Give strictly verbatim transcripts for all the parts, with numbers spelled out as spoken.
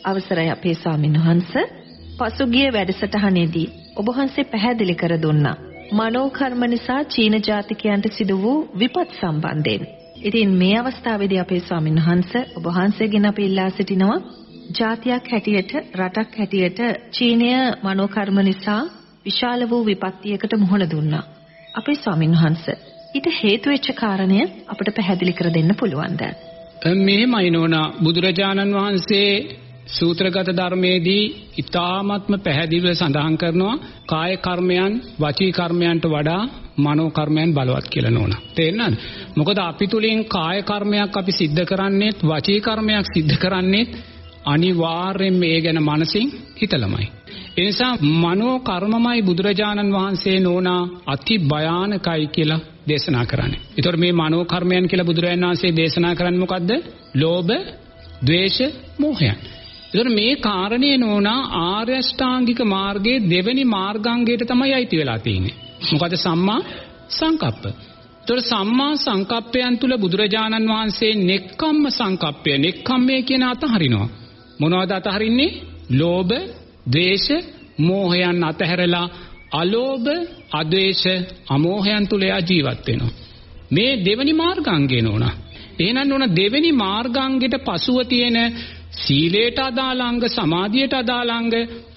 අවසරයි අපේ ස්වාමීන් වහන්සේ. පසුගිය වැඩසටහනේදී ඔබ වහන්සේ පැහැදිලි කර දුන්නා මනෝ කර්ම නිසා චීන ජාතිකයන්ට සිදු වූ විපත් සම්බන්ධයෙන්. ඉතින් මේ අවස්ථාවේදී අපේ ස්වාමීන් වහන්සේ ඔබ වහන්සේගෙන් අපි ඉල්ලා සිටිනවා ජාතියක් හැටියට රටක් හැටියට චීනය මනෝ කර්ම නිසා විශාල වූ විපත්තියකට මුහුණ දුන්නා. අපේ ස්වාමීන් වහන්සේ ඊට හේතු වෙච්ච කාරණය අපිට පැහැදිලි කර දෙන්න පුළුවන්ද? මෙහෙමයි නෝනා, බුදුරජාණන් වහන්සේ සූත්‍රගත ධර්මයේදී ඊ타ත්ම පැහැදිලිව සඳහන් කරනවා කාය කර්මයන් වචී කර්මයන්ට වඩා මනෝ කර්මයන් බලවත් කියලා නෝනා. තේරෙනවද? මොකද අපි තුලින් කාය කර්මයක් අපි සිද්ධ කරන්නේත් වචී කර්මයක් සිද්ධ කරන්නේත් අනිවාර්යෙන් මේ ගැන මනසින් හිතලමයි. ඒ නිසා මනෝ කර්මමයි බුදුරජාණන් වහන්සේ නෝනා අති භයානකයි කියලා දේශනා කරන්නේ. ඒතකොට මේ මනෝ කර්මයන් කියලා බුදුරජාණන් වහන්සේ දේශනා කරන්නේ මොකද්ද? ලෝභ, ද්වේෂ, මෝහයන්. ඒතකොට මේ කාරණේ නෝනා ආර්ය අෂ්ටාංගික මාර්ගයේ දෙවෙනි මාර්ගාංගයට තමයි අයිති වෙලා තියෙන්නේ. මොකද සම්මා සංකප්ප. ඒතකොට සම්මා සංකප්පයන් තුල බුදුරජාණන් වහන්සේ නෙක්ඛම්ම සංකප්පය, නෙක්ඛම්මය කියන අතහරිනවා. මොනවද අතහරින්නේ? ලෝභ, ද්වේෂ, මෝහයන් අතහැරලා අලෝභ, අද්වේෂ, අමෝහයන් තුල ජීවත් වෙනවා. මේ දෙවෙනි මාර්ගාංගය නෝනා. එහෙනම් නෝනා දෙවෙනි මාර්ගාංගයට පසුව තියෙන සීලයට අදාළ අංග, සමාධියට අදාළ අංග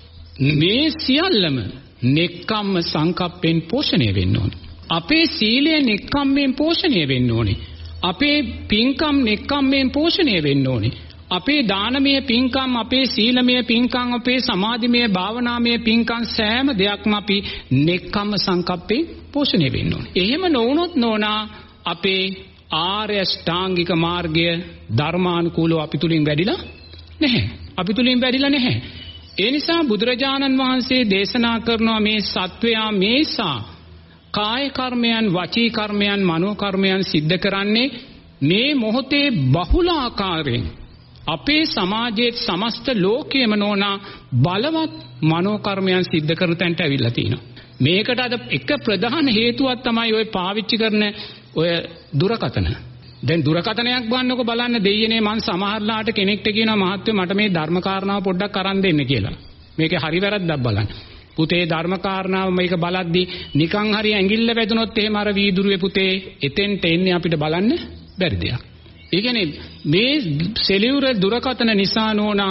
මේ සියල්ලම නෙක්ඛම්ම සංකප්පෙන් පෝෂණය වෙන්න ඕනේ. අපේ සීලය නෙක්ඛම්මෙන් පෝෂණය වෙන්න ඕනේ. අපේ පින්කම් නෙක්ඛම්මෙන් පෝෂණය වෙන්න ඕනේ. අපේ දානමය පින්කම්, අපේ සීලමය පින්කම්, අපේ සමාධිමය භාවනාමය පින්කම් සෑම දෙයක්ම අපි නෙක්ඛම්ම සංකප්පේ පෝෂණය වෙන්න ඕනේ. එහෙම නොවුනොත් නෝනා අපේ ආර්ය ශ්‍රාංගික මාර්ගය ධර්මානුකූලව අපි තුලින් වැඩිලා නැහැ. අපි තුලින් වැඩිලා නැහැ. ඒ නිසා බුදුරජාණන් වහන්සේ දේශනා කරනවා මේ සත්වයා මේසා කාය කර්මයන්, වචී කර්මයන්, මනෝ කර්මයන් සිද්ධ කරන්නේ මේ මොහොතේ බහුල ආකාරයෙන් අපේ සමාජයේ සමස්ත ලෝකයේම නෝනා බලවත් මනෝ කර්මයන් සිද්ධ කරන තැනට ඇවිල්ලා තිනවා. මේකට අද එක ප්‍රධාන හේතුවක් තමයි ඔය පාවිච්චි කරන ඔය දුරකථන. දැන් දුරකථනයක් ගන්නකො බලන්න දෙයියනේ, මං සමහරලාට කෙනෙක්ට කියනවා මහත්තයෝ මට මේ ධර්ම කාරණාව පොඩ්ඩක් අරන් දෙන්න කියලා. මේකේ හරි වැරද්දක් බලන්න. පුතේ ධර්ම කාරණාව මේක බලද්දි නිකන් හරි ඇඟිල්ල වැදුනොත් එහෙම අර වීදුරුවේ පුතේ එතෙන්ට එන්නේ අපිට බලන්න බැරි දෙයක්. ඒ කියන්නේ මේ සෙලියුර දුරකථන නිසා නෝනා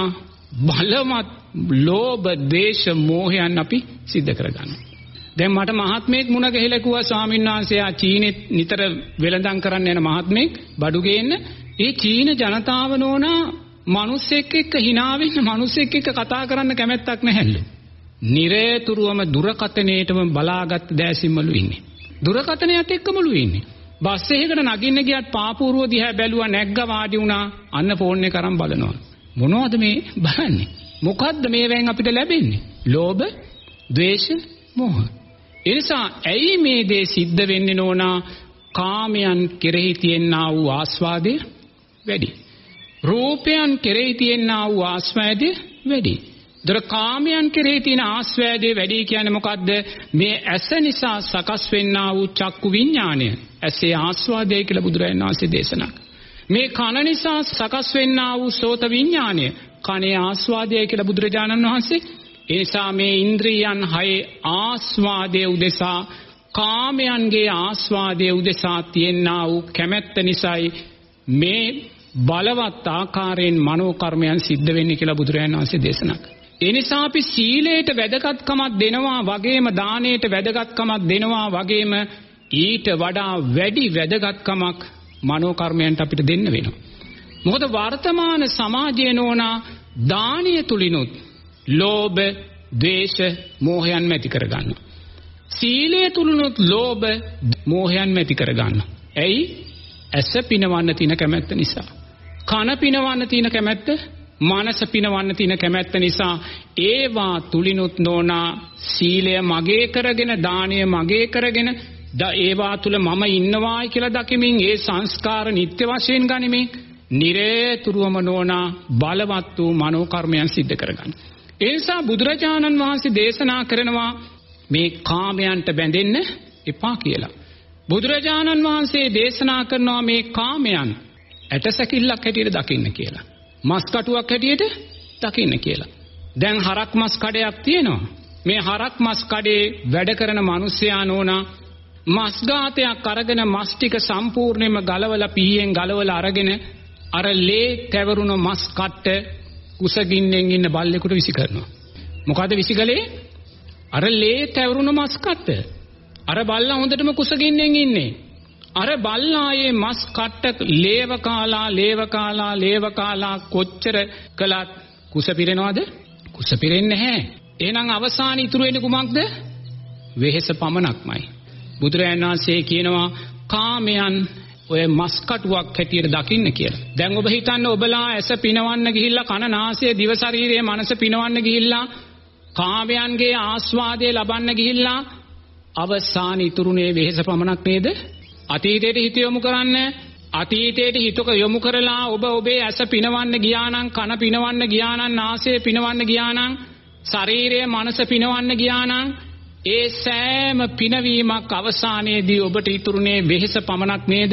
බලවත් ලෝභ, ද්වේෂ, මෝහයන් අපි සිද්ධ කරගන්නවා. දැන් මට මහත්මයෙක් මුණ ගැහිලා කිව්වා ස්වාමීන් වහන්සේ ආ චීනෙත් නිතර වෙළඳන් කරන්න යන මහත්මයෙක් බඩු ගේන්න. ඒ චීන ජනතාව නෝනා මිනිස්සෙක් එක්ක hina වෙන්න, මිනිස්සෙක් එක්ක කතා කරන්න කැමැත්තක් නැහැලු. නිරේතුරුවම දුරකථනයේටම බලාගත් දැසින්මලු ඉන්නේ. දුරකථනයත් එක්කමලු ඉන්නේ. බස් එකකට නගින්න ගියත් පාපූර්ව දිහා බැලුවා, නැග්ග වාඩි වුණා, අන්න ෆෝන් එක අරන් බලනවා. මොනවද මේ බලන්නේ? මොකද්ද මේවෙන් අපිට ලැබෙන්නේ? ලෝභ, ද්වේෂ, මෝහ. ඒ නිසා ඇයි මේ දේ සිද්ධ වෙන්නේ නෝනා? කාමයන් කෙරෙහි තියෙනා වූ ආස්වාදය වැඩි. රූපයන් කෙරෙහි තියෙනා වූ ආස්වාදය වැඩි. දර කාමයන් කෙරෙහි තියෙන ආස්වාදය වැඩි කියන්නේ මොකද්ද? මේ ඇස නිසා සකස් වෙන්නා වූ චක්කු විඥාණය, ඇසේ ආස්වාදය කියලා බුදුරජාණන් වහන්සේ දේශනා කළා. මේ කන නිසා සකස් වෙන්නා වූ සෝත විඥාණය, කනේ ආස්වාදය කියලා බුදුරජාණන් වහන්සේ. ඒ නිසා මේ ඉන්ද්‍රියයන් හයේ ආස්වාදයේ උදෙසා, කාමයන්ගේ ආස්වාදයේ උදෙසා තියෙනා වූ කැමැත්ත නිසායි මේ බලවත් ආකාරයෙන් මනෝ කර්මයන් සිද්ධ වෙන්නේ කියලා බුදුරජාණන් වහන්සේ දේශනා කළා. ඒ නිසා අපි සීලයට වැදගත්කමක් දෙනවා වගේම, දානයට වැදගත්කමක් දෙනවා වගේම, ඊට වඩා වැඩි වැදගත්කමක් මනෝ කර්මයන්ට අපිට දෙන්න වෙනවා. මොකද වර්තමාන සමාජයේ නෝනා දානීය තුලිනුත් ලෝභ, ද්වේෂ, මෝහයන් මැති කරගන්නවා. සීලය තුලිනුත් ලෝභ, මෝහයන් මැති කරගන්නවා. ඇයි? ඇස පිනවන්න තියෙන කැමැත්ත නිසා. කන පිනවන්න තියෙන කැමැත්ත, මනස පිනවන්න තියෙන කැමැත්ත නිසා ඒවා තුලිනුත් නෝනා සීලය මගේ කරගෙන, දානය මගේ කරගෙන, ඒවා තුල මම ඉන්නවායි කියලා දකිමින් ඒ සංස්කාර නිත්‍ය වශයෙන් ගනිමින් නිරේතුරුවම නෝනා බලවත් වූ මනෝ කර්මයන් සිද්ධ කරගන්න. ඒ නිසා බුදුරජාණන් වහන්සේ දේශනා කරනවා මේ කාමයන්ට බැඳෙන්න එපා කියලා. බුදුරජාණන් වහන්සේ දේශනා කරනවා මේ කාමයන් ඇටසැකිල්ලක් හැටියට දකින්න කියලා. මස් කටුවක් හැටියට දකින්න කියලා. දැන් හරක් මස් කඩයක් තියෙනවා. මේ හරක් මස් කඩේ වැඩ කරන මිනිස්සයා නෝනා මස් ගාතයක් අරගෙන මස් ටික සම්පූර්ණයෙන්ම ගලවලා පීයෙන් ගලවලා අරගෙන අර ලේ තැවරුණු මස් කට්ට කුසගින්නෙන් ඉන්න බල්ලෙකුට විසි කරනවා. මොකද විසිකලේ? අර ලේ තැවරුණු මස් කට්ට. අර බල්ලා හොඳටම කුසගින්නෙන් ඉන්නේ. අර බල්ලායේ මස් කට්ට ලේව කාලා ලේව කාලා ලේව කාලා කොච්චර කළත් කුස පිරෙනවද? කුස පිරෙන්නේ නැහැ. එහෙනම් අවසාන ඉතුරු වෙන්නේ කුමක්ද? වෙහෙස පමණක්මයි. බුදුරජාණන් වහන්සේ කියනවා කාමයන් ඔය මස් කටුවක් හැටියට දකින්න කියලා. දැන් ඔබ හිතන්න ඔබලා ඇස පිනවන්න ගිහිල්ලා කන නාසය දිව ශරීරය මනස පිනවන්න ගිහිල්ලා කාමයන්ගේ ආස්වාදය ලබන්න ගිහිල්ලා අවසාන ඉතුරුනේ වෙහෙස පමණක් නේද? අතීතයට හිත යොමු කරන්න. අතීතයට හිතක යොමු කරලා ඔබ ඔබේ ඇස පිනවන්න ගියා නම් කන පිනවන්න ගියා නම් නාසය පිනවන්න ගියා නම් ශරීරය මනස පිනවන්න ගියා නම් ඒ සෑම පිනවීමක් අවසානයේදී ඔබට ඉතුරුනේ වෙහෙස පමණක් නේද?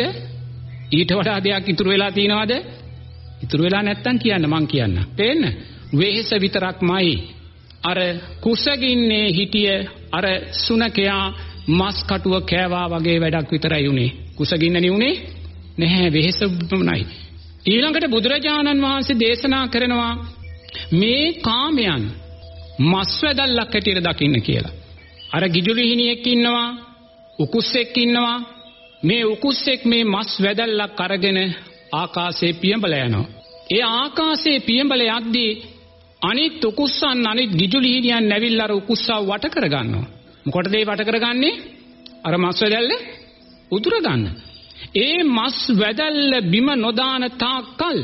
ඊට වඩා දෙයක් ඉතුරු වෙලා තියෙනවද? ඉතුරු වෙලා නැත්තම් කියන්න මං කියන්න. තේන්න? වෙහෙස විතරක්මයි. අර කුසගින්නේ හිටිය අර සුනකයා මස් කටුව කෑවා වගේ වැඩක් විතරයි උනේ. කුසගින්නනේ උනේ නැහැ, වෙහෙස පමණයි. ඊළඟට බුදුරජාණන් වහන්සේ දේශනා කරනවා මේ කාමයන් මස් වැදල්ලක් හැටියට දකින්න කියලා. අර ගිජුලිහිණියෙක් ඉන්නවා, උකුස්සෙක් ඉන්නවා. මේ උකුස්සෙක් මේ මස් වැදල්ලක් අරගෙන ආකාශයේ පියඹලා යනවා. ඒ ආකාශයේ පියඹල යද්දී අනිත් උකුස්සන් අනිත් ගිජුලිහිණියන් නැවිල්ලා අර උකුස්සව වට කරගන්නවා. මොකටද ඒ වට කරගන්නේ? අර මස් වැදල්ල උදුර ගන්න. ඒ මස් වැදල්ල බිම නොදාන තාක්කල්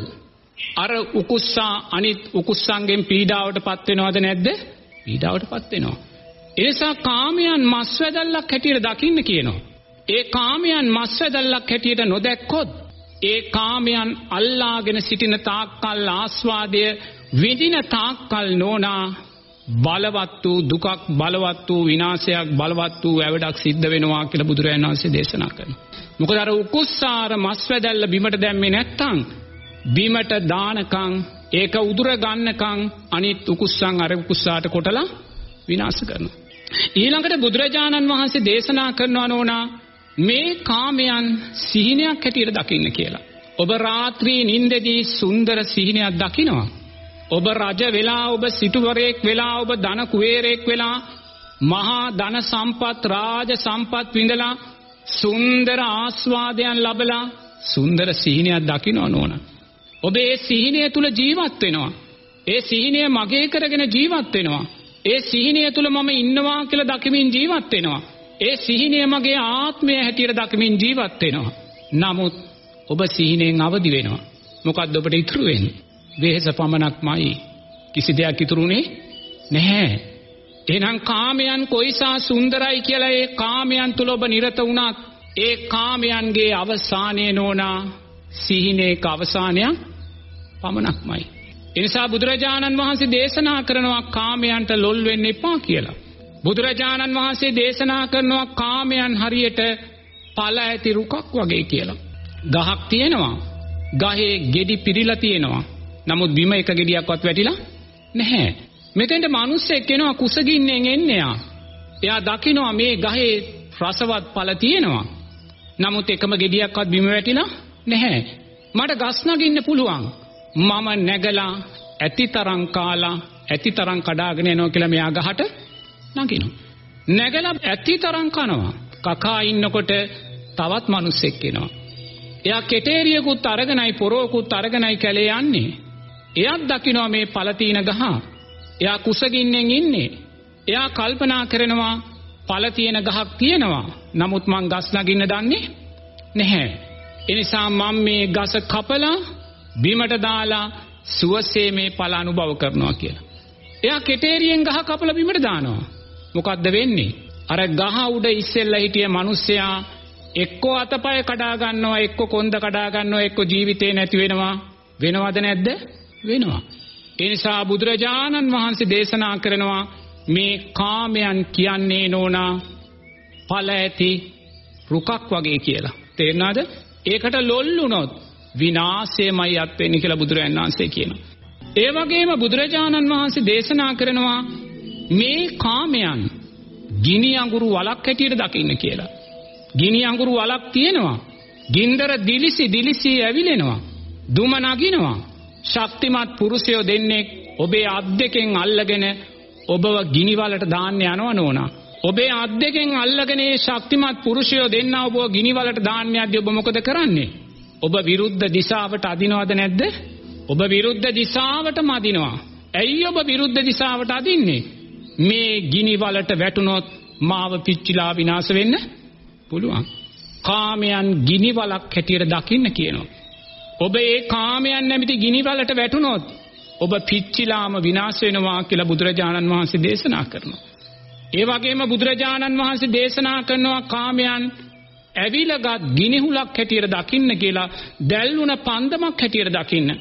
අර උකුස්සා අනිත් උකුස්සන්ගෙන් පීඩාවටපත් වෙනවද නැද්ද? පීඩාවටපත් වෙනවා. ඒසා කාමයන් මස් වැදල්ලක් හැටියට දකින්න කියනවා. ඒ කාමයන් මස් වැදල්ලක් හැටියට නොදැක්කොත් ඒ කාමයන් අල්ලාගෙන සිටින තාක්කල් ආස්වාදය විඳින තාක්කල් නෝනා බලවත් වූ දුකක්, බලවත් වූ විනාශයක්, බලවත් වූ ඇවඩක් සිද්ධ වෙනවා කියලා බුදුරජාණන් වහන්සේ දේශනා කරනවා. මොකද අර උකුස්සාර මස් වැදල්ල බිමට දැම්මේ නැත්තම් බිමට දානකම් ඒක උදුර ගන්නකම් අනිත් උකුස්සන් අර උකුස්සාට කොටලා විනාශ කරනවා. ඊළඟට බුදුරජාණන් වහන්සේ දේශනා කරනවා නෝනා මේ කාමයන් සිහිනයක් හැටියට දකින්න කියලා. ඔබ රාත්‍රී නිින්දදී සුන්දර සිහිනයක් දකිනවා. ඔබ රජ වෙලා, ඔබ සිටුවරයෙක් වෙලා, ඔබ ධන කුවේරයෙක් වෙලා මහා ධන සම්පත් රාජ සම්පත් විඳලා සුන්දර ආස්වාදයන් ලබලා සුන්දර සිහිනයක් දකිනවා නෝනා. ඔබ ඒ සිහිනය තුල ජීවත් වෙනවා. ඒ සිහිනය මගේ කරගෙන ජීවත් වෙනවා. ඒ සිහිනය තුල මම ඉන්නවා කියලා දකිමින් ජීවත් වෙනවා. ඒ සිහිනය මගේ ආත්මය හැටියට දකිමින් ජීවත් වෙනවා. නමුත් ඔබ සිහිනෙන් අවදි වෙනවා. මොකද්ද ඔබට ඉතුරු වෙන්නේ? වෙහෙස පමණක්මයි. කිසි දෙයක් ඉතුරුනේ නැහැ. එහෙනම් කාමයන් කොයිසා සුන්දරයි කියලා ඒ කාමයන් තුල ඔබ නිරත වුණත් ඒ කාමයන්ගේ අවසානයේ නෝනා සිහිනේක අවසානයක් පමණක්මයි. ඒ නිසා බුදුරජාණන් වහන්සේ දේශනා කරනවා කාමයන්ට ලොල් වෙන්න එපා කියලා. බුදුරජාණන් වහන්සේ දේශනා කරනවා කාමයන් හරියට පළ ඇති රුකක් වගේ කියලා. ගහක් තියෙනවා. ගහේ ගෙඩි පිරීලා තියෙනවා. නමුත් බිම එක ගෙඩියක්වත් වැටිලා නැහැ. මෙතෙන්ට මිනිස්සෙක් එනවා කුසගින්නෙන් එන්නේ යා. එයා දකිනවා මේ ගහේ රසවත් පළ තියෙනවා. නමුත් එකම ගෙඩියක්වත් බිම වැටිලා නැහැ. මට ගස් නගින්න පුළුවන්. මම නැගලා ඇතිතරම් කාලා ඇතිතරම් කඩාගෙන යනවා කියලා මෙයා ගහට නගිනවා. නැගලා ඇතිතරම් කනවා. කකා ඉන්නකොට තවත් මිනිස්සෙක් එනවා. එයා කෙටේරියකුත් අරගෙනයි පොරොකුත් අරගෙනයි කැලේ යන්නේ. එයාත් දකිනවා මේ පළ තියෙන ගහ. එයා කුසගින්නෙන් ඉන්නේ. එයා කල්පනා කරනවා පළ තියෙන ගහක් තියෙනවා. නමුත් මං ගස් නගින්න දන්නේ නැහැ. ඒ නිසා මම මේ ගස කපලා බිමට දාලා සුවසේ මේ පළ අනුභව කරනවා කියලා. එයා කෙටේරියෙන් ගහ කපලා බිමට දානවා. මොකද්ද වෙන්නේ? අර ගහ උඩ ඉස්සෙල්ලා හිටිය මිනිස්සයා එක්කෝ අතපය කඩා ගන්නවා, එක්කෝ කොන්ද කඩා ගන්නවා, එක්කෝ ජීවිතේ නැති වෙනවා. වෙනවද නැද්ද? වෙනවා. ඒ නිසා බුදුරජාණන් වහන්සේ දේශනා කරනවා මේ කාමයන් කියන්නේ නෝනා ඵල ඇති රුකක් වගේ කියලා. තේරෙනවද? ඒකට ලොල් වුණොත් විනාශයමයි අත් වෙන්නේ කියලා බුදුරජාණන් වහන්සේ කියනවා. ඒ වගේම බුදුරජාණන් වහන්සේ දේශනා කරනවා මේ කාමයන් ගිනි අඟුරු වලක් හැටියට දකින්න කියලා. ගිනි අඟුරු වලක් තියෙනවා. ගින්දර දිලිසි දිලිසි ඇවිලෙනවා. දුම නගිනවා. ශක්තිමත් පුරුෂයෝ දෙන්නේ ඔබේ අත් දෙකෙන් අල්ලගෙන ඔබව ගිනි වලට දාන්න යනවා නෝනා. ඔබේ අත් දෙකෙන් අල්ලගෙන ඒ ශක්තිමත් පුරුෂයෝ දෙන්න ඔබව ගිනි වලට දාන්න යද්දී ඔබ මොකද කරන්නේ? ඔබ විරුද්ධ දිශාවට අදිනවද නැද්ද? ඔබ විරුද්ධ දිශාවටම අදිනවා. ඇයි ඔබ විරුද්ධ දිශාවට අදින්නේ? මේ ගිනි වලට වැටුනොත් මාව පිච්චිලා විනාශ වෙන්න පුළුවන්. කාමයන් ගිනි වලක් හැටියට දකින්න කියනවා. ඔබ ඒ කාමයන් නැමැති ගිනි වලට වැටුනොත් ඔබ පිච්චිලාම විනාශ වෙනවා කියලා බුදුරජාණන් වහන්සේ දේශනා කරනවා. ඒ වගේම බුදුරජාණන් වහන්සේ දේශනා කරනවා කාමයන් ඇවිලගත් ගිනිහුලක් හැටියට දකින්න කියලා, දැල්ුණ පන්දමක් හැටියට දකින්න.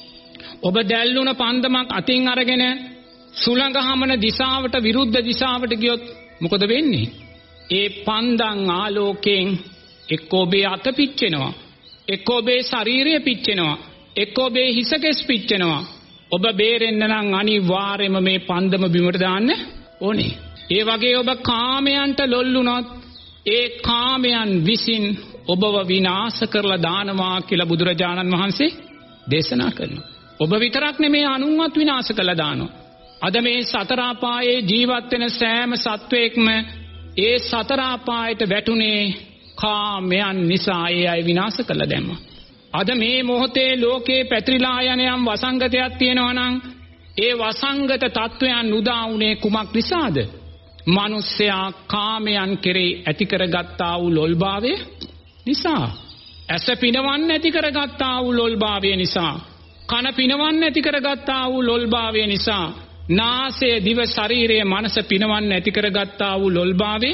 ඔබ දැල්ුණ පන්දමක් අතින් අරගෙන සුළඟ හමන දිශාවට විරුද්ධ දිශාවට ගියොත් මොකද වෙන්නේ? ඒ පන්දම් ආලෝකයෙන් එක්ක ඔබේ අත පිච්චෙනවා, එක්ක ඔබේ ශරීරය පිච්චෙනවා, එක්ක ඔබේ හිසකෙස් පිච්චෙනවා. ඔබ බේරෙන්න නම් අනිවාර්යයෙන්ම මේ පන්දම බිමට දාන්න ඕනේ. ඒ වගේ ඔබ කාමයන්ට ලොල් වුණොත් ඒ කාමයන් විසින් ඔබව විනාශ කරලා දානවා කියලා බුදුරජාණන් වහන්සේ දේශනා කරනවා. ඔබ විතරක් නෙමේ අනුන්වත් විනාශ කරලා දානවා. අද මේ සතර අපායේ ජීවත් වෙන සෑම සත්වයක්ම ඒ සතර අපායට වැටුනේ කාමයන් නිසා. ඒ අය විනාශ කළා දැම්මා. අද මේ මොහොතේ ලෝකේ පැතිරිලා යන යම් වසංගතයක් තියෙනවා නම් ඒ වසංගත තත්වයන් උදා වුණේ කුමක් නිසාද? මිනිස්සයා කාමයන් කෙරෙහි ඇති කරගත්තා වූ ලොල්භාවය නිසා. ඇස පිනවන්න ඇති කරගත්තා වූ ලොල්භාවය නිසා. කන පිනවන්න ඇති කරගත්තා වූ ලොල්භාවය නිසා. නාසය දිව ශරීරය මනස පිනවන්න ඇති කරගත්තා වූ ලොල්භාවය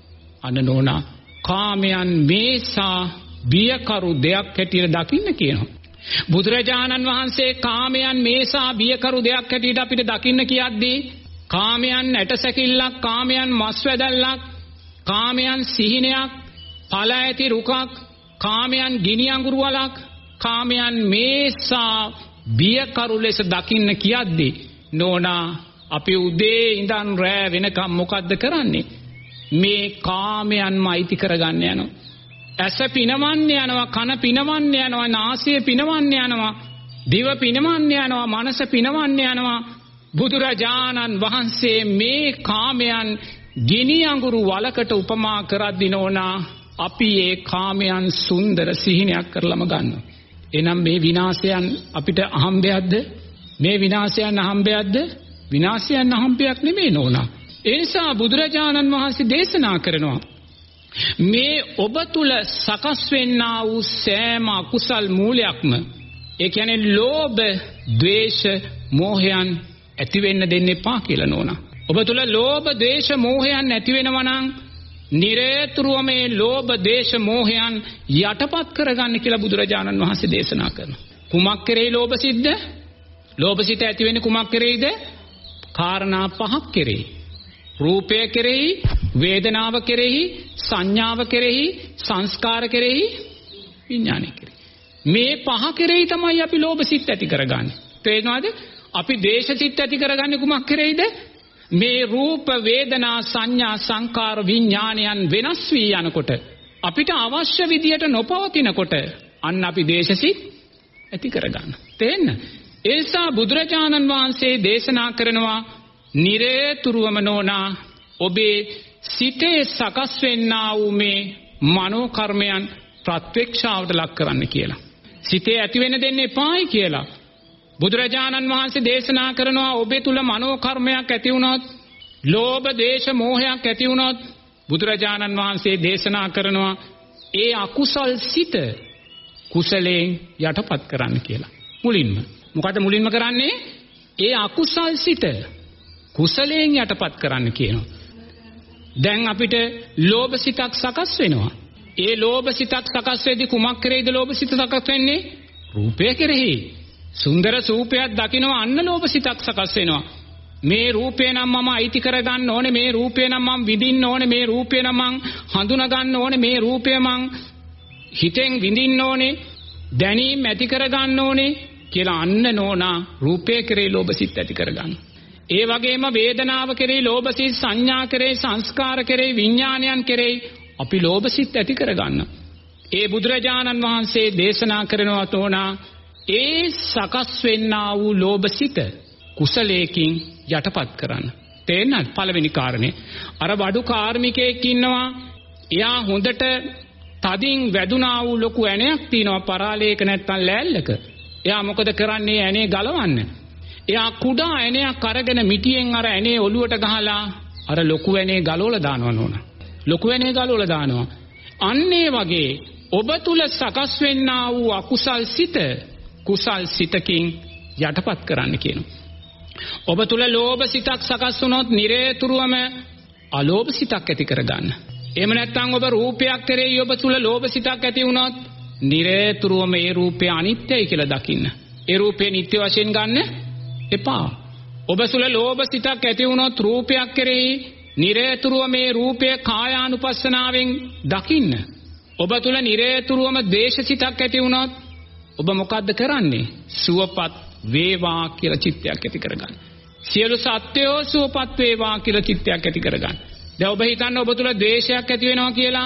අනනෝනා කාමයන් මේසා බියකරු දෙයක් හැටියට දකින්න කියනවා. බුදුරජාණන් වහන්සේ කාමයන් මේසා බියකරු දෙයක් හැටියට අපිට දකින්න කියද්දී කාමයන් ඇටසැකිල්ලක්, කාමයන් මස් වැදල්ලක්, කාමයන් සිහිනයක්, ඵල ඇති රුකක්, කාමයන් ගිනි අඟුරු වලක්, කාමයන් මේසා බියකරු ලෙස දකින්න කියද්දී නෝනා අපි උදේ ඉඳන් රෑ වෙනකම් මොකද්ද කරන්නේ? මේ කාමයන්ම අයිති කරගන්න යනවා. ඇස පිනවන්න යනවා, කන පිනවන්න යනවා, නාසය පිනවන්න යනවා, දිව පිනවන්න යනවා, මනස පිනවන්න යනවා. බුදුරජාණන් වහන්සේ මේ කාමයන් ගිනි අඟුරු වලකට උපමා කරද්දී නෝනා අපි ඒ කාමයන් සුන්දර සිහිනයක් කරලම ගන්නවා. එනම් මේ විනාශයන් අපිට අහම්බයක්ද? මේ විනාශයන් අහම්බයක්ද? විනාශයන් අහම්බයක් නෙමෙයි නෝනා. ඒ නිසා බුදුරජාණන් වහන්සේ දේශනා කරනවා මේ ඔබ තුල සකස් වෙන්නා වූ සෑම අකුසල් මූලයක්ම, ඒ කියන්නේ ලෝභ, ද්වේෂ, මෝහයන් ඇති වෙන්න දෙන්න එපා කියලා නෝනා. ඔබ තුල ලෝභ, ද්වේෂ, මෝහයන් ඇති වෙනවා නම් නිරේතුරුව මේ ලෝභ, ද්වේෂ, මෝහයන් යටපත් කරගන්න කියලා බුදුරජාණන් වහන්සේ දේශනා කරනවා. කුමක් කෙරෙහි ලෝභ සිද්ද? ලෝභ සිත ඇති වෙන්නේ කුමක් කෙරෙහිද? කාරණා පහක් කෙරෙහි. රූපය කෙරෙහි, වේදනාව කෙරෙහි, සංඥාව කෙරෙහි, සංස්කාර කෙරෙහි, විඥානය කෙරෙහි. මේ පහ කෙරෙහි තමයි අපි ලෝභ සිත් ඇති කරගන්නේ. තේරෙනවද? අපි ද්වේෂ සිත් ඇති කරගන්නේ කුමක් කෙරෙහිද? මේ රූප, වේදනා, සංඥා, සංකාර, විඥානයන් වෙනස් වී යනකොට, අපිට අවශ්‍ය විදියට නොපවතිනකොට අන්න අපි ද්වේෂ සිත් ඇති කරගන්න. තේන්න? ඒ නිසා බුදුරජාණන් වහන්සේ දේශනා කරනවා නිරේතුරුවම නෝනා ඔබේ සිතේ සකස් වෙන්නා වූ මේ මනෝ කර්මයන් ප්‍රත්‍යක්ෂාවට ලක් කරන්න කියලා. සිතේ ඇති වෙන්න දෙන්න එපායි කියලා. බුදුරජාණන් වහන්සේ දේශනා කරනවා ඔබේ තුල මනෝ කර්මයක් ඇති වුණොත්, ලෝභ, ද්වේෂ, මෝහයක් ඇති වුණොත් බුදුරජාණන් වහන්සේ දේශනා කරනවා ඒ අකුසල් සිත කුසලයෙන් යටපත් කරන්න කියලා. මුලින්ම මොකද මුලින්ම කරන්නේ? ඒ අකුසල් සිත කුසලයෙන් යටපත් කරන්න කියනවා. දැන් අපිට ලෝභ සිතක් සකස් වෙනවා. ඒ ලෝභ සිතක් සකස් වෙද්දී කුමක් කෙරෙහිද ලෝභ සිත සකස් වෙන්නේ? රූපය කෙරෙහි. සුන්දර රූපයක් දකිනවා අන්න ලෝභ සිතක් සකස් වෙනවා. මේ රූපේ නම් මම අයිති කරගන්න ඕනේ, මේ රූපේ නම් මම විඳින්න ඕනේ, මේ රූපේ නම් මම හඳුනා ගන්න ඕනේ, මේ රූපය මම හිතෙන් විඳින්න ඕනේ, දැනීම ඇති කරගන්න ඕනේ කියලා අන්න නෝනා රූපය කෙරේ ලෝභසිත ඇති කරගන්න. ඒ වගේම වේදනාව කෙරේ ලෝභසිත, සංඥා කෙරේ, සංස්කාර කෙරේ, විඥානයන් කෙරේ අපි ලෝභසිත ඇති කරගන්න. ඒ බුදුරජාණන් වහන්සේ දේශනා කරනවා තෝනා ඒ සකස් වෙන්නා වූ ලෝභසිත කුසලයකින් යටපත් කරන්න. තේන්නත් පළවෙනි කාරණේ. අර වඩු කාර්මිකයෙක් ඉන්නවා. එයා හොඳට තදින් වැදුනා වූ ලොකු ඇණයක් තියෙනවා පරාලයක නැත්තම් ලෑල්ලක. එයා මොකද කරන්නේ ඇණේ ගලවන්න? එයා කුඩා ඇණයක් අරගෙන මිටියෙන් අර ඇණේ ඔලුවට ගහලා අර ලොකු ඇණේ ගලවලා දානවා නෝන. ලොකු ඇණේ ගලවලා දානවා. අන්න ඒ වගේ ඔබ තුල සකස් වෙන්නා වූ අකුසල් සිත කුසල් සිතකින් යටපත් කරන්න කියනවා. ඔබ තුල ලෝභ සිතක් සකස් වුණොත් නිරේතුරුවම අලෝභ සිතක් ඇති කරගන්න. එහෙම නැත්නම් ඔබ රූපයක් කෙරෙහි ඔබ තුල ලෝභ සිතක් ඇති වුණොත් නිරේතුරුවම ඒ රූපය අනිත්‍යයි කියලා දකින්න. ඒ රූපේ නිට්ටය වශයෙන් ගන්න එපා. ඔබ තුල ලෝභ සිතක් ඇති වුණොත් රූපයක් කෙරෙහි නිරේතුරුවම මේ රූපය කායානුපස්සනාවෙන් දකින්න. ඔබ තුල නිරේතුරුවම ද්වේෂ සිතක් ඇති වුණොත් ඔබ මොකද්ද කරන්නේ? සුවපත් වේවා කියලා චිත්තයක් ඇති කරගන්න. සියලු සත්වයෝ සුවපත් වේවා කියලා චිත්තයක් ඇති කරගන්න. දැන් ඔබ හිතන්නේ ඔබ තුල ද්වේෂයක් ඇති වෙනවා කියලා.